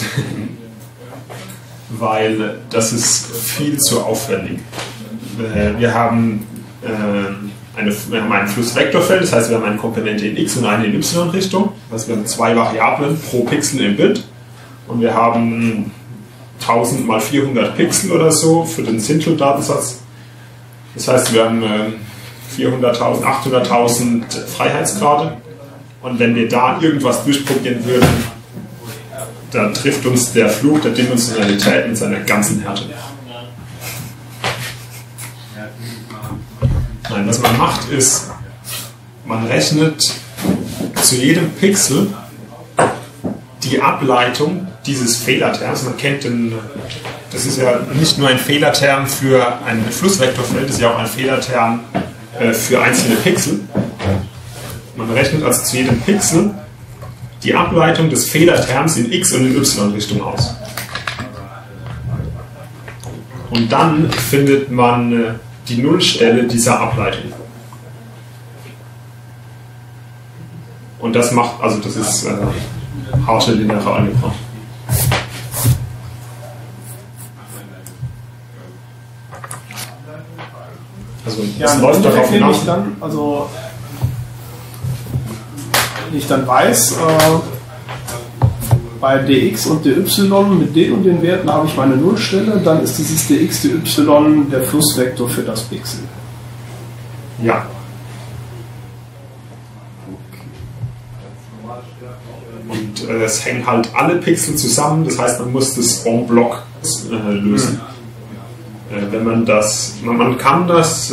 Weil das ist viel zu aufwendig. Wir haben ein Flussvektorfeld, das heißt, wir haben eine Komponente in x und eine in y-Richtung. Das heißt, wir haben zwei Variablen pro Pixel im Bild, und wir haben 1000 mal 400 Pixel oder so für den Sintel-Datensatz. Das heißt, wir haben 400.000, 800.000 Freiheitsgrade, und wenn wir da irgendwas durchprobieren würden, dann trifft uns der Fluch der Dimensionalität mit seiner ganzen Härte. Nein, was man macht, ist, man rechnet zu jedem Pixel die Ableitung dieses Fehlerterms. Man kennt das ist ja nicht nur ein Fehlerterm für ein Flussvektorfeld, das ist ja auch ein Fehlerterm für einzelne Pixel. Man rechnet also zu jedem Pixel die Ableitung des Fehlerterms in x- und in y-Richtung aus. Und dann findet man die Nullstelle dieser Ableitung. Und das ist harte lineare Algebra. Also es läuft darauf hinaus. Wenn ich dann weiß, bei dx und dy mit den und den Werten habe ich meine Nullstelle, dann ist dieses dx, dy der Flussvektor für das Pixel. Ja. Und es hängen halt alle Pixel zusammen, das heißt, man muss das en bloc lösen. Wenn man das, man kann das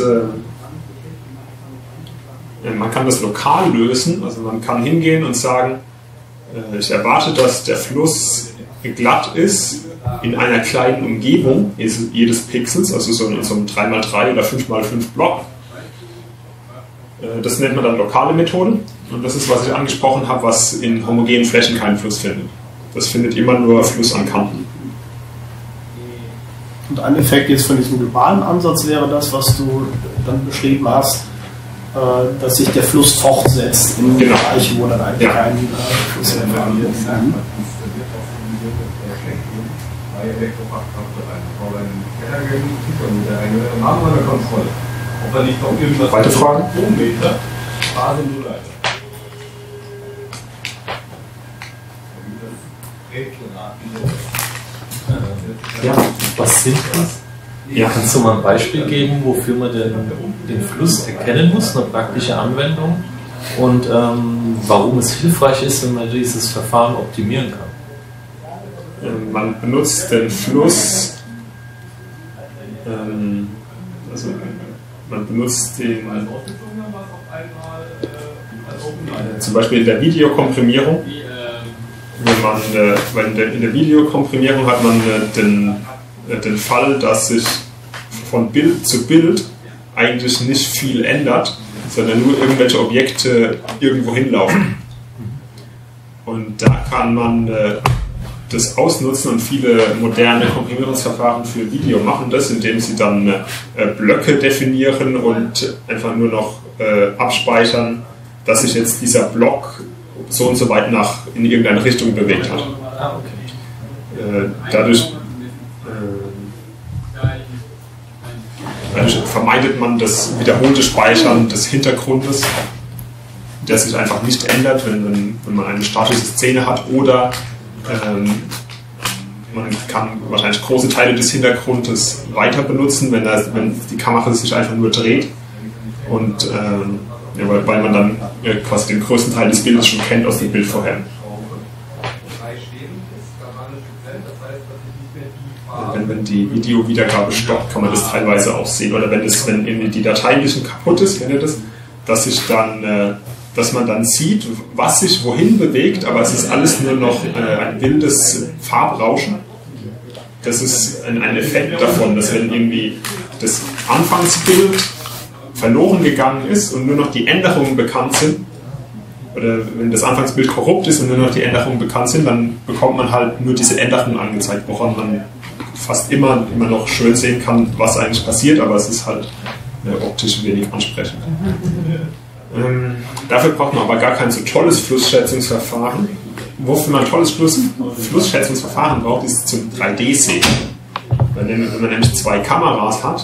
lokal lösen, also man kann hingehen und sagen, ich erwarte, dass der Fluss glatt ist in einer kleinen Umgebung jedes Pixels, also so in so einem 3x3 oder 5x5 Block. Das nennt man dann lokale Methode und das ist, was ich angesprochen habe, was in homogenen Flächen keinen Fluss findet. Das findet immer nur Fluss an Kanten. Und ein Effekt jetzt von diesem globalen Ansatz wäre das, was du dann beschrieben hast, dass sich der Fluss fortsetzt in Bereiche, wo dann eigentlich kein Fluss mehr variiert. Weitere Fragen? Ja, was sind das? Ja. Kannst du mal ein Beispiel geben, wofür man den Fluss erkennen muss, eine praktische Anwendung und warum es hilfreich ist, wenn man dieses Verfahren optimieren kann? Man benutzt den Fluss, man benutzt den zum Beispiel in der Videokomprimierung. In der Videokomprimierung hat man den Fall, dass sich von Bild zu Bild eigentlich nicht viel ändert, sondern nur irgendwelche Objekte irgendwo hinlaufen. Und da kann man das ausnutzen und viele moderne Komprimierungsverfahren für Video machen das, indem sie dann Blöcke definieren und einfach nur noch abspeichern, dass sich jetzt dieser Block so und so weit in irgendeine Richtung bewegt hat. Dadurch vermeidet man das wiederholte Speichern des Hintergrundes, der sich einfach nicht ändert, wenn man eine statische Szene hat, oder man kann wahrscheinlich große Teile des Hintergrundes weiter benutzen, wenn die Kamera sich einfach nur dreht, und weil man dann quasi den größten Teil des Bildes schon kennt aus dem Bild vorher. Wenn die Videowiedergabe stoppt, kann man das teilweise auch sehen. Oder wenn irgendwie die Datei ein bisschen kaputt ist, kennt ihr das, dass man dann sieht, was sich wohin bewegt, aber es ist alles nur noch ein wildes Farbrauschen. Das ist ein Effekt davon, dass wenn irgendwie das Anfangsbild verloren gegangen ist und nur noch die Änderungen bekannt sind, oder wenn das Anfangsbild korrupt ist und nur noch die Änderungen bekannt sind, dann bekommt man halt nur diese Änderungen angezeigt, woran man fast immer noch schön sehen kann, was eigentlich passiert, aber es ist halt optisch wenig ansprechend. Dafür braucht man aber gar kein so tolles Flussschätzungsverfahren. Wofür man ein tolles Flussschätzungsverfahren braucht, ist zum 3D-Sehen. Wenn man nämlich zwei Kameras hat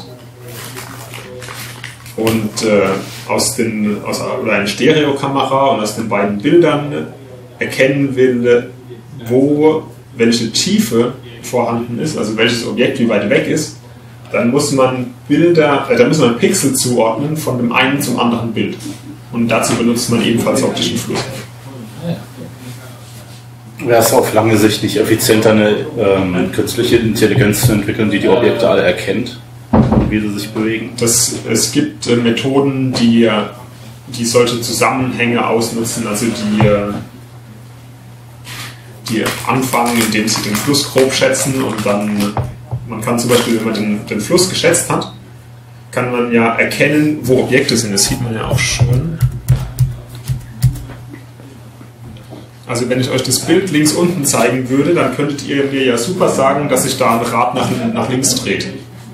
und oder eine Stereokamera und aus den beiden Bildern erkennen will, welche Tiefe vorhanden ist, also welches Objekt wie weit weg ist, dann muss man Pixel zuordnen von dem einen zum anderen Bild. Und dazu benutzt man ebenfalls optischen Fluss. Wäre es auf lange Sicht nicht effizienter, eine künstliche Intelligenz zu entwickeln, die Objekte alle erkennt, wie sie sich bewegen? Es gibt Methoden, die solche Zusammenhänge ausnutzen, also die anfangen, indem sie den Fluss grob schätzen, und dann, man kann zum Beispiel, wenn man den Fluss geschätzt hat, kann man ja erkennen, wo Objekte sind. Das sieht man ja auch schon. Also wenn ich euch das Bild links unten zeigen würde, dann könntet ihr mir ja super sagen, dass sich da ein Rad nach links dreht.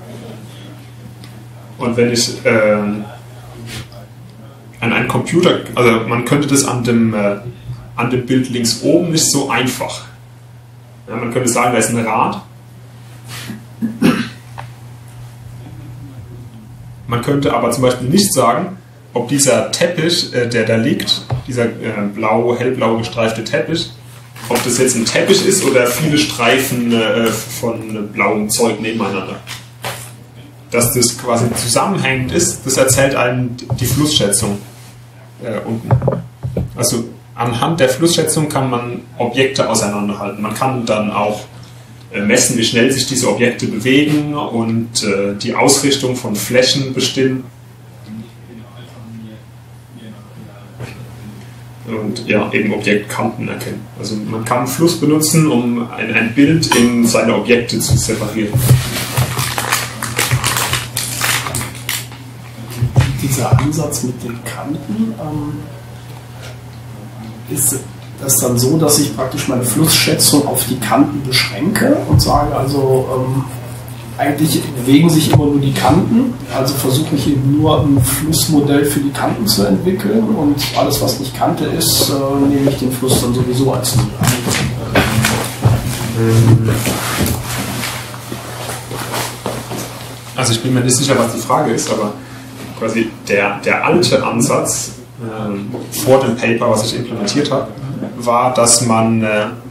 Und wenn ich an einen Computer, also man könnte das an dem Bild links oben nicht so einfach. Ja, man könnte sagen, da ist ein Rad. Man könnte aber zum Beispiel nicht sagen, ob dieser Teppich, der da liegt, dieser hellblau gestreifte Teppich, ob das jetzt ein Teppich ist oder viele Streifen von blauem Zeug nebeneinander. Dass das quasi zusammenhängend ist, das erzählt einem die Flussschätzung unten. Also anhand der Flussschätzung kann man Objekte auseinanderhalten. Man kann dann auch messen, wie schnell sich diese Objekte bewegen und die Ausrichtung von Flächen bestimmen. Und ja, eben Objektkanten erkennen. Also man kann einen Fluss benutzen, um ein Bild in seine Objekte zu separieren. Dieser Ansatz mit den Kanten, ist das dann so, dass ich praktisch meine Flussschätzung auf die Kanten beschränke und sage, also eigentlich bewegen sich immer nur die Kanten, also versuche ich eben nur ein Flussmodell für die Kanten zu entwickeln und alles, was nicht Kante ist, nehme ich den Fluss dann sowieso als Null an. Also ich bin mir nicht sicher, was die Frage ist, aber quasi der alte Ansatz vor dem Paper, was ich implementiert habe, war, dass man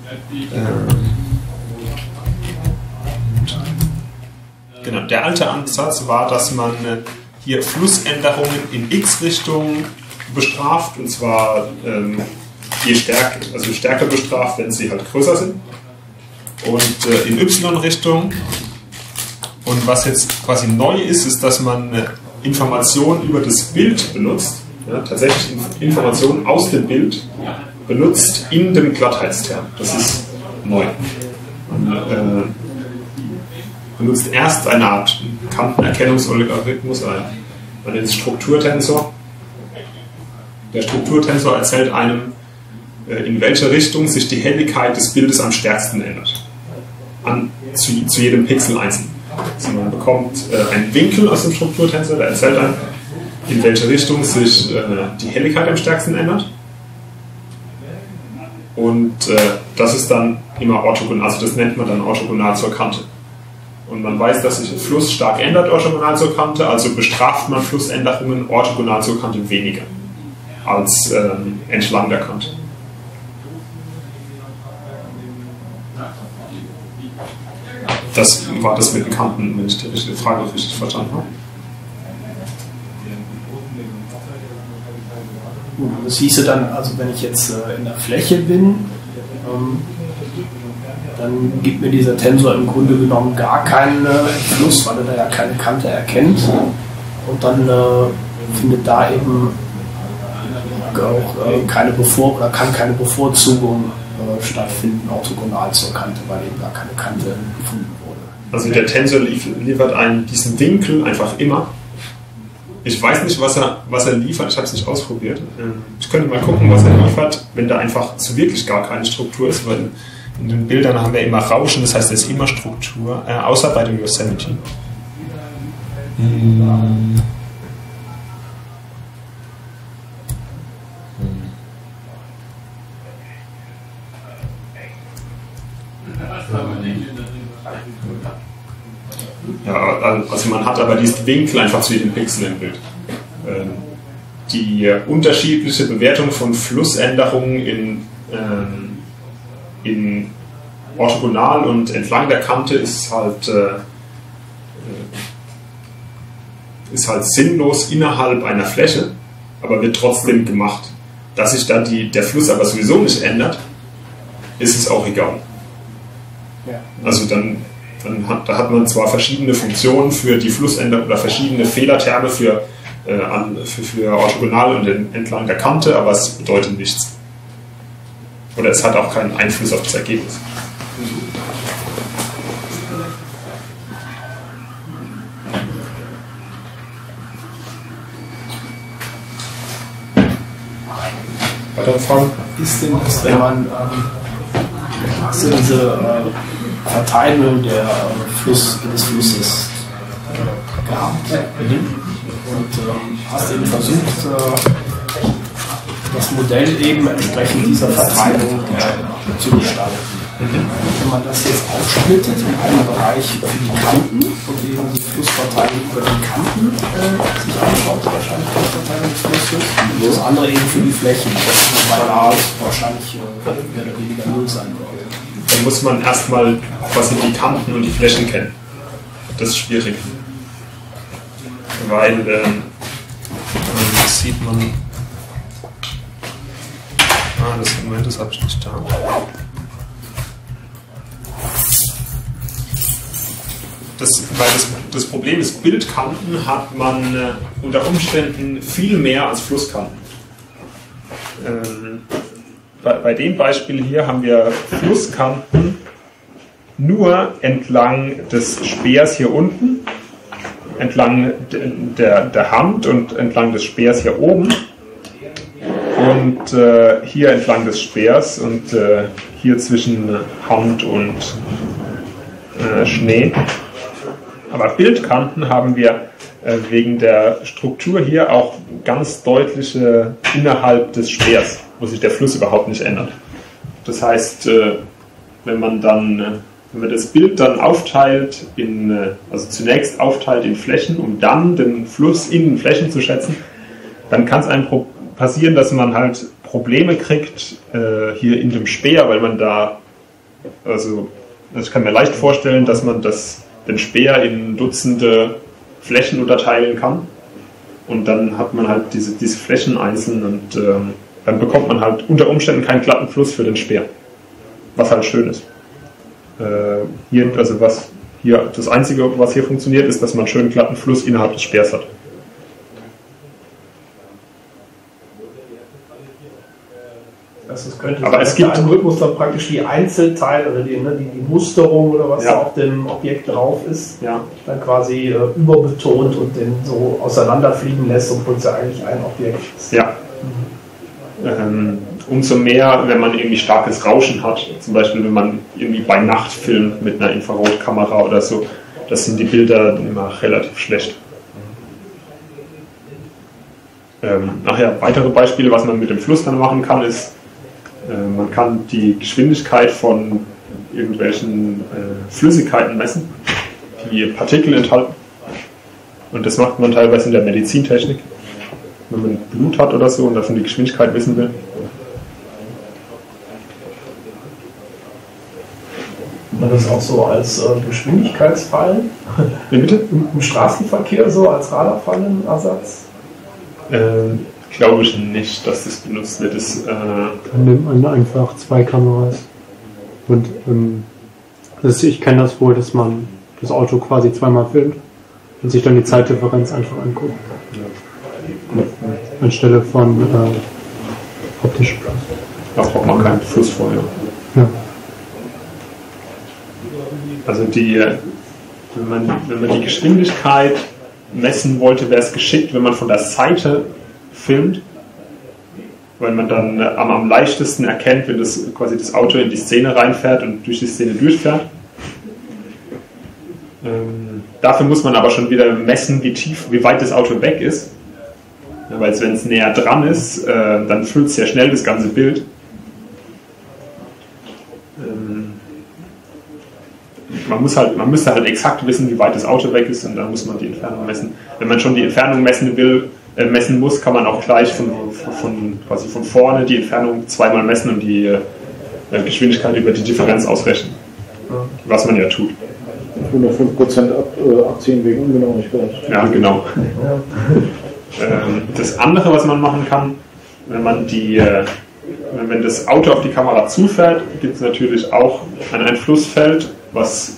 genau, der alte Ansatz war, dass man hier Flussänderungen in x-Richtung bestraft, und zwar je stärker bestraft, wenn sie halt größer sind, und in y-Richtung. Und was jetzt quasi neu ist, ist, dass man Informationen über das Bild benutzt, ja, tatsächlich Informationen aus dem Bild benutzt in dem Glattheitsterm. Das ist neu. Man benutzt erst eine Art Kantenerkennungsalgorithmus, man nennt es Strukturtensor. Der Strukturtensor erzählt einem, in welcher Richtung sich die Helligkeit des Bildes am stärksten ändert. Zu jedem Pixel einzeln. Also man bekommt einen Winkel aus dem Strukturtensor, der erzählt einem, in welche Richtung sich die Helligkeit am stärksten ändert. Und das ist dann immer orthogonal, also das nennt man dann orthogonal zur Kante. Und man weiß, dass sich ein Fluss stark ändert orthogonal zur Kante, also bestraft man Flussänderungen orthogonal zur Kante weniger als entlang der Kante. Das war das mit den Kanten, wenn ich die richtige Frage richtig verstanden habe. Das hieße dann, also wenn ich jetzt in der Fläche bin, dann gibt mir dieser Tensor im Grunde genommen gar keinen Fluss, weil er da ja keine Kante erkennt. Und dann findet da eben auch kann keine Bevorzugung stattfinden, orthogonal zur Kante, weil eben gar keine Kante gefunden wurde. Also der Tensor liefert einen diesen Winkel einfach immer. Ich weiß nicht, was er liefert, ich habe es nicht ausprobiert. Ich könnte mal gucken, was er liefert, wenn da einfach so wirklich gar keine Struktur ist, weil in den Bildern haben wir immer Rauschen, das heißt, es ist immer Struktur, außer bei dem Yosemite. Ja, also man hat aber diesen Winkel einfach zu jedem Pixel im Bild. Die unterschiedliche Bewertung von Flussänderungen in orthogonal und entlang der Kante ist halt sinnlos innerhalb einer Fläche, aber wird trotzdem gemacht. Dass sich da der Fluss aber sowieso nicht ändert, ist es auch egal. Also da hat man zwar verschiedene Funktionen für die Flussänderung oder verschiedene Fehlerterme für orthogonal und entlang der Kante, aber es bedeutet nichts. Oder es hat auch keinen Einfluss auf das Ergebnis. Weitere Fragen? Ist denn das, wenn man so diese Verteilung des Flusses gehabt und hast eben versucht, das Modell eben entsprechend dieser Verteilung zu gestalten. Wenn man das jetzt aufsplittet in einen Bereich für die Kanten und eben die Flussverteilung über die Kanten sich anschaut, wahrscheinlich die Flussverteilung des Flusses, und das andere eben für die Flächen, weil da wahrscheinlich mehr oder weniger null sein wird. Dann muss man erstmal quasi die Kanten und die Flächen kennen. Das ist schwierig. Weil, das sieht man. das habe ich nicht da. Das Problem ist, Bildkanten hat man unter Umständen viel mehr als Flusskanten. Bei dem Beispiel hier haben wir Flusskanten nur entlang des Speers hier unten, entlang der Hand und entlang des Speers hier oben und hier entlang des Speers und hier zwischen Hand und Schnee. Aber Bildkanten haben wir wegen der Struktur hier auch ganz deutliche innerhalb des Speers, wo sich der Fluss überhaupt nicht ändert. Das heißt, wenn man das Bild dann aufteilt also zunächst aufteilt in Flächen, um dann den Fluss in den Flächen zu schätzen, dann kann es einem passieren, dass man halt Probleme kriegt hier in dem Speer, weil man also ich kann mir leicht vorstellen, dass man den Speer in Dutzende Flächen unterteilen kann und dann hat man halt diese Flächen einzeln und dann bekommt man halt unter Umständen keinen glatten Fluss für den Speer, was halt schön ist. Das Einzige, was hier funktioniert, ist, dass man einen schönen glatten Fluss innerhalb des Speers hat. Aber es gibt einen Rhythmus, dann praktisch die Einzelteile oder die Musterung oder was da auf dem Objekt drauf ist, dann quasi überbetont und den so auseinanderfliegen lässt, obwohl es ja eigentlich ein Objekt ist. Ja. Umso mehr, wenn man irgendwie starkes Rauschen hat, zum Beispiel wenn man irgendwie bei Nacht filmt mit einer Infrarotkamera oder so, das sind die Bilder immer relativ schlecht. Weitere Beispiele, was man mit dem Fluss dann machen kann, ist, man kann die Geschwindigkeit von irgendwelchen Flüssigkeiten messen, die Partikel enthalten. Und das macht man teilweise in der Medizintechnik, wenn man Blut hat oder so und davon die Geschwindigkeit wissen will. Man das auch so als Geschwindigkeitsfallen? Im Straßenverkehr so als Radarfallenersatz? Glaube ich nicht, dass das benutzt wird. Dann nimmt man einfach 2 Kameras. Und ich kenne das wohl, dass man das Auto quasi zweimal filmt und sich dann die Zeitdifferenz einfach anguckt. Ja. Anstelle von optischem Fluss. Da braucht man keinen Fluss vorher. Ja. Also wenn man die Geschwindigkeit messen wollte, wäre es geschickt, wenn man von der Seite filmt, weil man dann am leichtesten erkennt, wenn quasi das Auto in die Szene reinfährt und durch die Szene durchfährt. Dafür muss man aber schon wieder messen, wie weit das Auto weg ist. Ja, weil wenn es näher dran ist, dann füllt es sehr schnell das ganze Bild. Man müsste halt exakt wissen, wie weit das Auto weg ist und dann muss man die Entfernung messen. Wenn man schon die Entfernung messen muss, kann man auch gleich quasi von vorne die Entfernung zweimal messen und die Geschwindigkeit über die Differenz ausrechnen. Was man ja tut. 105% abziehen wegen Ungenauigkeit. Ja, genau. Das andere, was man machen kann, wenn das Auto auf die Kamera zufährt, gibt es natürlich auch ein Flussfeld, was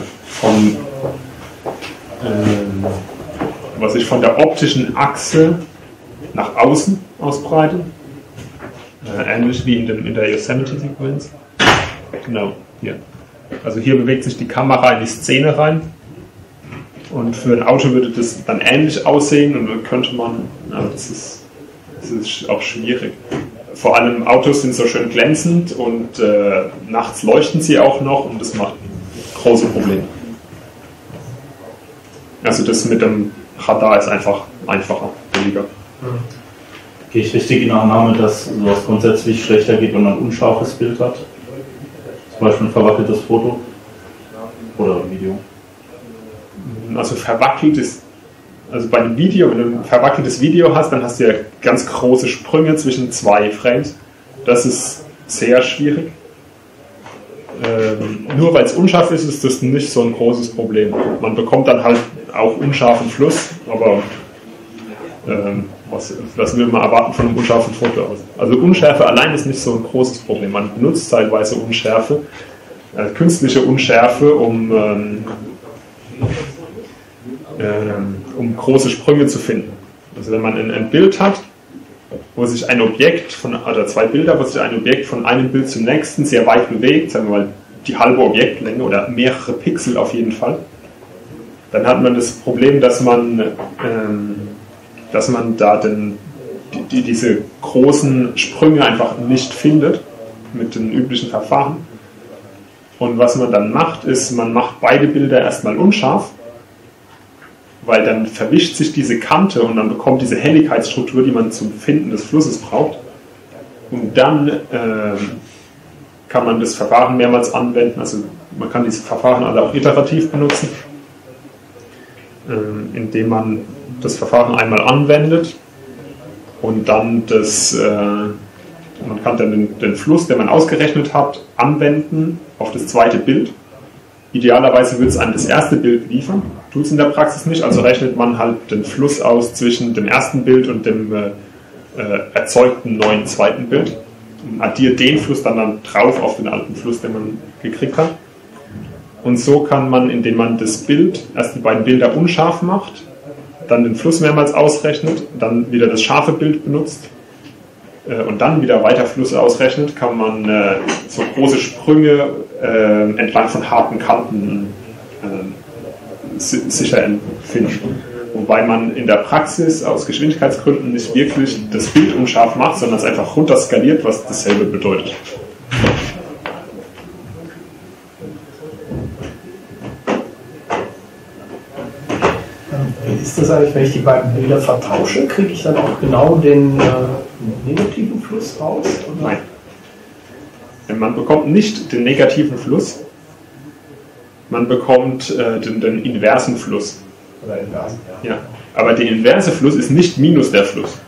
sich von der optischen Achse nach außen ausbreitet. Ähnlich wie in der Yosemite-Sequenz. Genau, hier. Also hier bewegt sich die Kamera in die Szene rein. Und für ein Auto würde das dann ähnlich aussehen und dann könnte man, das ist auch schwierig. Vor allem Autos sind so schön glänzend und nachts leuchten sie auch noch und das macht große Probleme. Also das mit dem Radar ist einfach einfacher, billiger. Gehe ich richtig in Annahme, dass sowas grundsätzlich schlechter geht, wenn man ein unscharfes Bild hat? Zum Beispiel ein verwackeltes Foto oder Video? Also bei einem Video, wenn du ein verwackeltes Video hast, dann hast du ja ganz große Sprünge zwischen 2 Frames. Das ist sehr schwierig. Nur weil es unscharf ist, ist das nicht so ein großes Problem. Man bekommt dann halt auch unscharfen Fluss, aber was will man erwarten von einem unscharfen Foto aus? Also Unschärfe allein ist nicht so ein großes Problem. Man benutzt teilweise Unschärfe, künstliche Unschärfe, um große Sprünge zu finden. Also wenn man ein Bild hat, wo sich ein Objekt oder zwei Bilder, wo sich ein Objekt von einem Bild zum nächsten sehr weit bewegt, sagen wir mal die halbe Objektlänge oder mehrere Pixel auf jeden Fall, dann hat man das Problem, dass man da diese großen Sprünge einfach nicht findet mit den üblichen Verfahren. Und was man dann macht, ist, man macht beide Bilder erstmal unscharf, weil dann verwischt sich diese Kante und dann bekommt diese Helligkeitsstruktur, die man zum Finden des Flusses braucht. Und dann kann man das Verfahren mehrmals anwenden. Also man kann diese Verfahren alle auch iterativ benutzen, indem man das Verfahren einmal anwendet und dann man kann dann den Fluss, den man ausgerechnet hat, anwenden auf das zweite Bild. Idealerweise wird es an das erste Bild liefern, tut es in der Praxis nicht, also rechnet man halt den Fluss aus zwischen dem ersten Bild und dem erzeugten neuen zweiten Bild und addiert den Fluss dann drauf auf den alten Fluss, den man gekriegt hat. Und so kann man, indem man das Bild, erst die beiden Bilder unscharf macht, dann den Fluss mehrmals ausrechnet, dann wieder das scharfe Bild benutzt und dann wieder weiter Flüsse ausrechnet, kann man so große Sprünge entlang von harten Kanten sicher finden. Wobei man in der Praxis aus Geschwindigkeitsgründen nicht wirklich das Bild unscharf macht, sondern es einfach runterskaliert, was dasselbe bedeutet. Ist das eigentlich, wenn ich die beiden Bilder vertausche, kriege ich dann auch genau den negativen Fluss raus? Oder? Nein. Man bekommt nicht den negativen Fluss, man bekommt den inversen Fluss. Oder inversen, ja. Ja. Aber der inverse Fluss ist nicht minus der Fluss.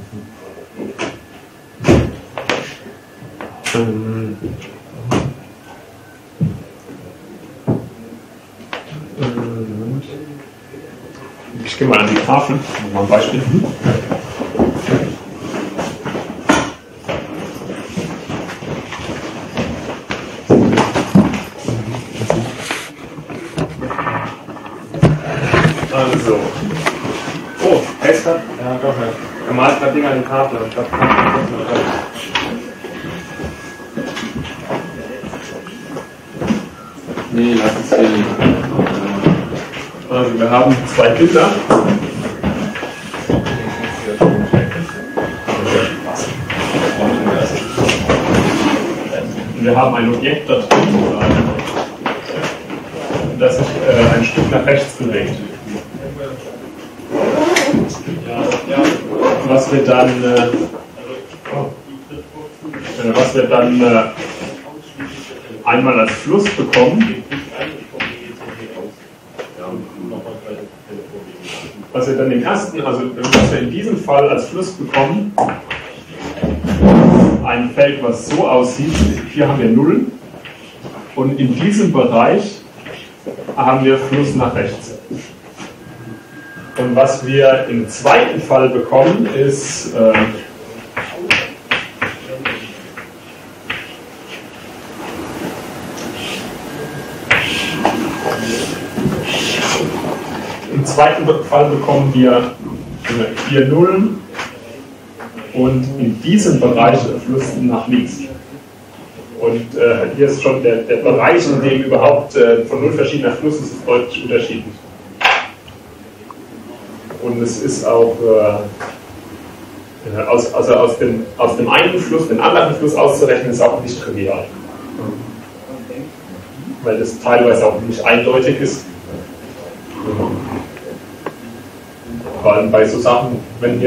Ich gehe mal an die Tafel, mal ein Beispiel. Also. Oh, Tester? Ja, doch, ja. Er malt gerade Dinge an die Tafel. Ich glaube, nee, lass es hier nicht. Also wir haben zwei Bilder. Wir haben ein Objekt da drin, das sich ein Stück nach rechts bewegt. Was wir dann einmal als Fluss bekommen, was wir dann im ersten, also was wir in diesem Fall als Fluss bekommen, ein Feld, was so aussieht, hier haben wir Nullen und in diesem Bereich haben wir Fluss nach rechts. Und was wir im zweiten Fall bekommen, ist im zweiten Fall bekommen wir 4 Nullen und in diesem Bereich Fluss nach links. Und hier ist schon der Bereich, in dem überhaupt von Null verschiedener Fluss ist, deutlich unterschiedlich. Und es ist auch aus dem einen Fluss den anderen Fluss auszurechnen, ist auch nicht trivial. Weil das teilweise auch nicht eindeutig ist. Vor allem bei so Sachen, wenn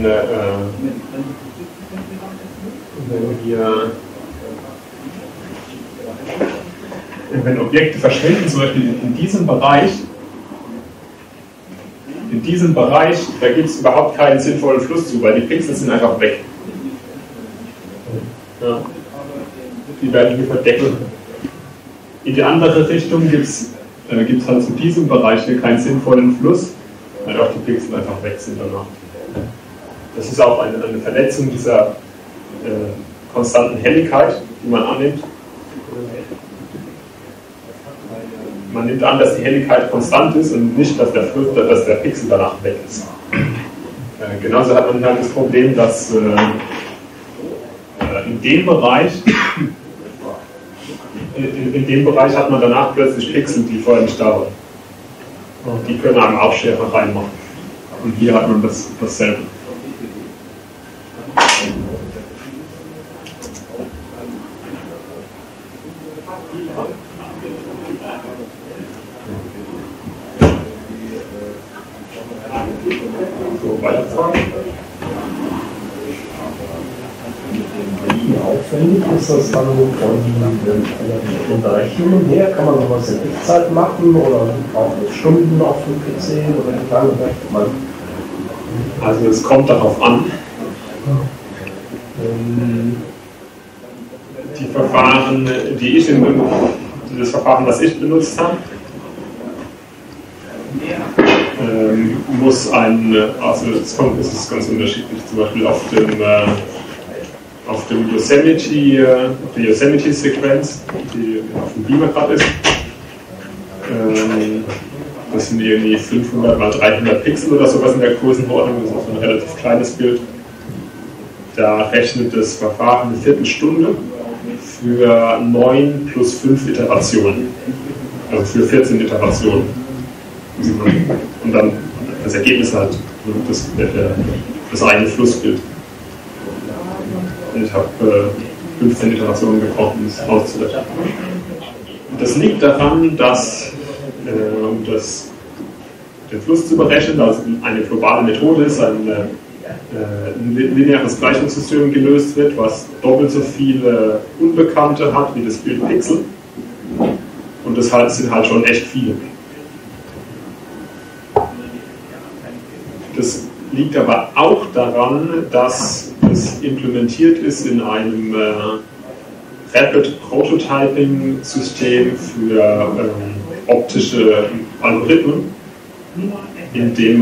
Objekte verschwinden, zum Beispiel in diesem Bereich, da gibt es überhaupt keinen sinnvollen Fluss zu, weil die Pixel sind einfach weg. Ja. Die werden hier verdecken. In die andere Richtung gibt es halt zu diesem Bereich hier keinen sinnvollen Fluss, weil auch die Pixel einfach weg sind danach. Das ist auch eine Verletzung dieser konstanten Helligkeit, die man annimmt. Man nimmt an, dass die Helligkeit konstant ist und nicht, dass der Pixel danach weg ist. Genauso hat man halt das Problem, dass in dem Bereich hat man danach plötzlich Pixel, die vorher nicht da waren. Und die können einem auch Schärfe reinmachen. Und hier hat man dasselbe. So, weiterfahren. Wie aufwendig ist das dann von der Rechnung her? Kann man sowas in Echtzeit machen oder auch mit Stunden auf dem PC oder wie lange rechnet man? Also es kommt darauf an. Die Verfahren, das Verfahren, was ich benutzt habe, muss also es ist ganz unterschiedlich. Zum Beispiel auf dem Yosemite-Sequenz, die auf dem Beamer gerade ist. Das sind irgendwie 500 mal 300 Pixel oder sowas in der Größenordnung, das ist auch ein relativ kleines Bild. Da rechnet das Verfahren eine Viertelstunde für 9 plus 5 Iterationen, also für 14 Iterationen. Und dann das Ergebnis halt, das eigene Flussbild. Ich habe 15 Iterationen gebraucht, um es auszurechnen. Das liegt daran, dass, um den Fluss zu berechnen, da es eine globale Methode ist, ein lineares Gleichungssystem gelöst wird, was doppelt so viele Unbekannte hat wie das Bild Pixel. Und das sind halt schon echt viele. Das liegt aber auch daran, dass es implementiert ist in einem Rapid Prototyping System für optische Algorithmen, indem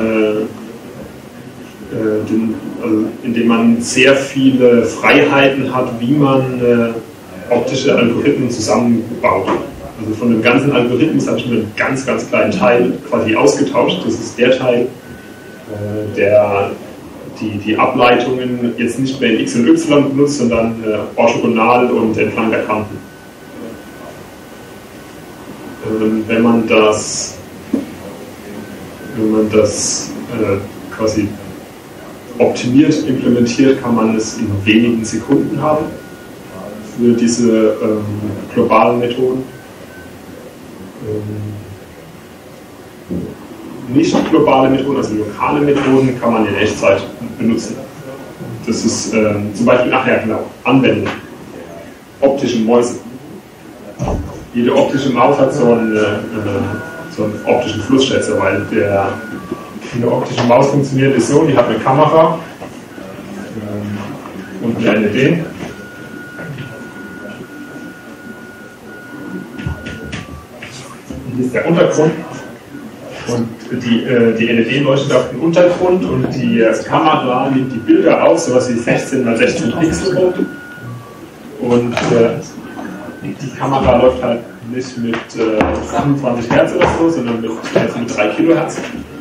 man sehr viele Freiheiten hat, wie man optische Algorithmen zusammenbaut. Also von dem ganzen Algorithmus habe ich nur einen ganz, ganz kleinen Teil quasi ausgetauscht. Das ist der Teil, der die Ableitungen jetzt nicht mehr in X und Y benutzt, sondern orthogonal und entlang der Kanten. Wenn man das quasi optimiert implementiert, kann man es in wenigen Sekunden haben für diese globalen Methoden. Nicht globale Methoden, also lokale Methoden, kann man in Echtzeit benutzen. Das ist zum Beispiel, Anwendung. Optische Mäuse. Jede optische Maus hat so einen optischen Flussschätzer, weil eine optische Maus funktioniert ist so, die hat eine Kamera und eine LED. Hier ist der Untergrund. Und die LED leuchtet auf den Untergrund und die Kamera nimmt die Bilder auf, sowas wie 16 x 16 Pixel. Und die Kamera läuft halt nicht mit 25 Hertz oder so, sondern mit 3 Kilohertz.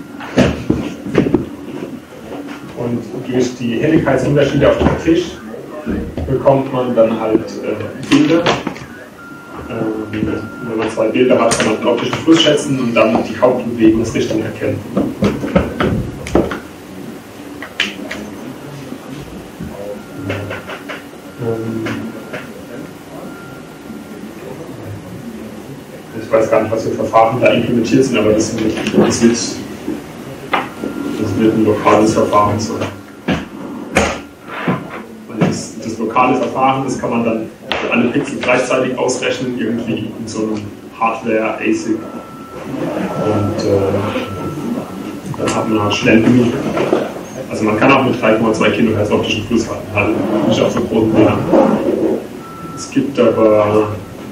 Und durch die Helligkeitsunterschiede auf dem Tisch bekommt man dann halt Bilder. Wenn man zwei Bilder hat, kann man den optischen Fluss schätzen und dann die Hauptbewegungsrichtung erkennen. Ich weiß gar nicht, was für Verfahren da implementiert sind, aber das wird ein lokales Verfahren sein. Das lokale Verfahren, das kann man dann für alle Pixel gleichzeitig ausrechnen, irgendwie in so einem Hardware-ASIC. Und dann hat man halt schnell genug. Also man kann auch mit 3,2 Kilohertz optischen Fluss halten, halt nicht auf so großen Bildern. Es gibt aber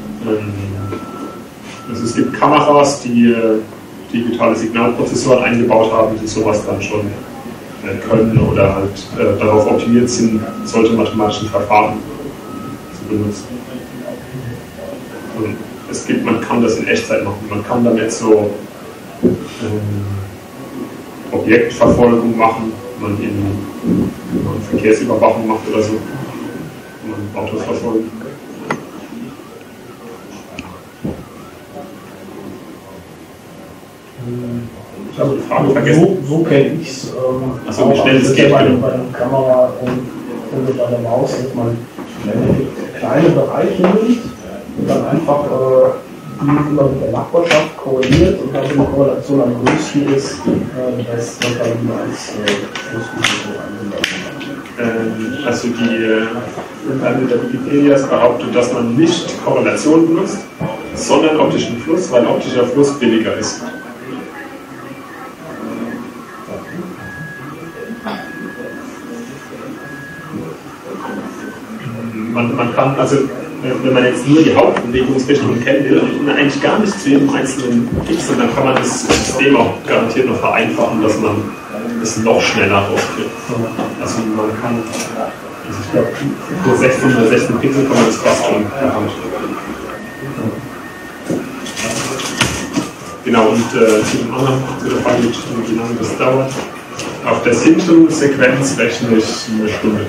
es gibt Kameras, die digitale Signalprozessoren eingebaut haben, die sowas dann schon können oder halt darauf optimiert sind, solche mathematischen Verfahren zu benutzen. Und man kann das in Echtzeit machen. Man kann damit so Objektverfolgung machen, wenn man Verkehrsüberwachung macht oder so. Wenn man Autos verfolgt. Ich habe die Frage vergessen. So kenne ich es. Achso, wie schnell es geht. Bei einer Kamera, wenn du deine Maus mal kleine Bereiche nimmt und dann einfach immer mit der Nachbarschaft korreliert und dann die Korrelation am größten ist, das wird dann als Schlussrisiko angenommen. Also der Wikipedia behauptet, dass man nicht Korrelation benutzt, sondern optischen Fluss, weil optischer Fluss billiger ist. Man kann, also wenn man jetzt nur die Hauptbewegungsrichtung kennt, dann eigentlich gar nicht zu jedem einzelnen X, und dann kann man das System auch garantiert noch vereinfachen, dass man es noch schneller rauskriegt. Also man kann, ich glaube, nur 16 oder 16 Pixel kann man das fast schon erreichen. Genau, und zu dem anderen, zu der Frage, wie lange das dauert. Auf der simplen Sequenz rechne ich eine Stunde.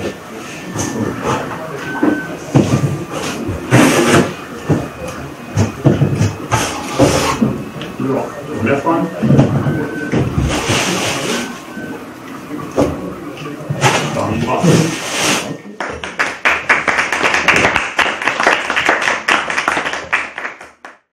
Mehr Fragen?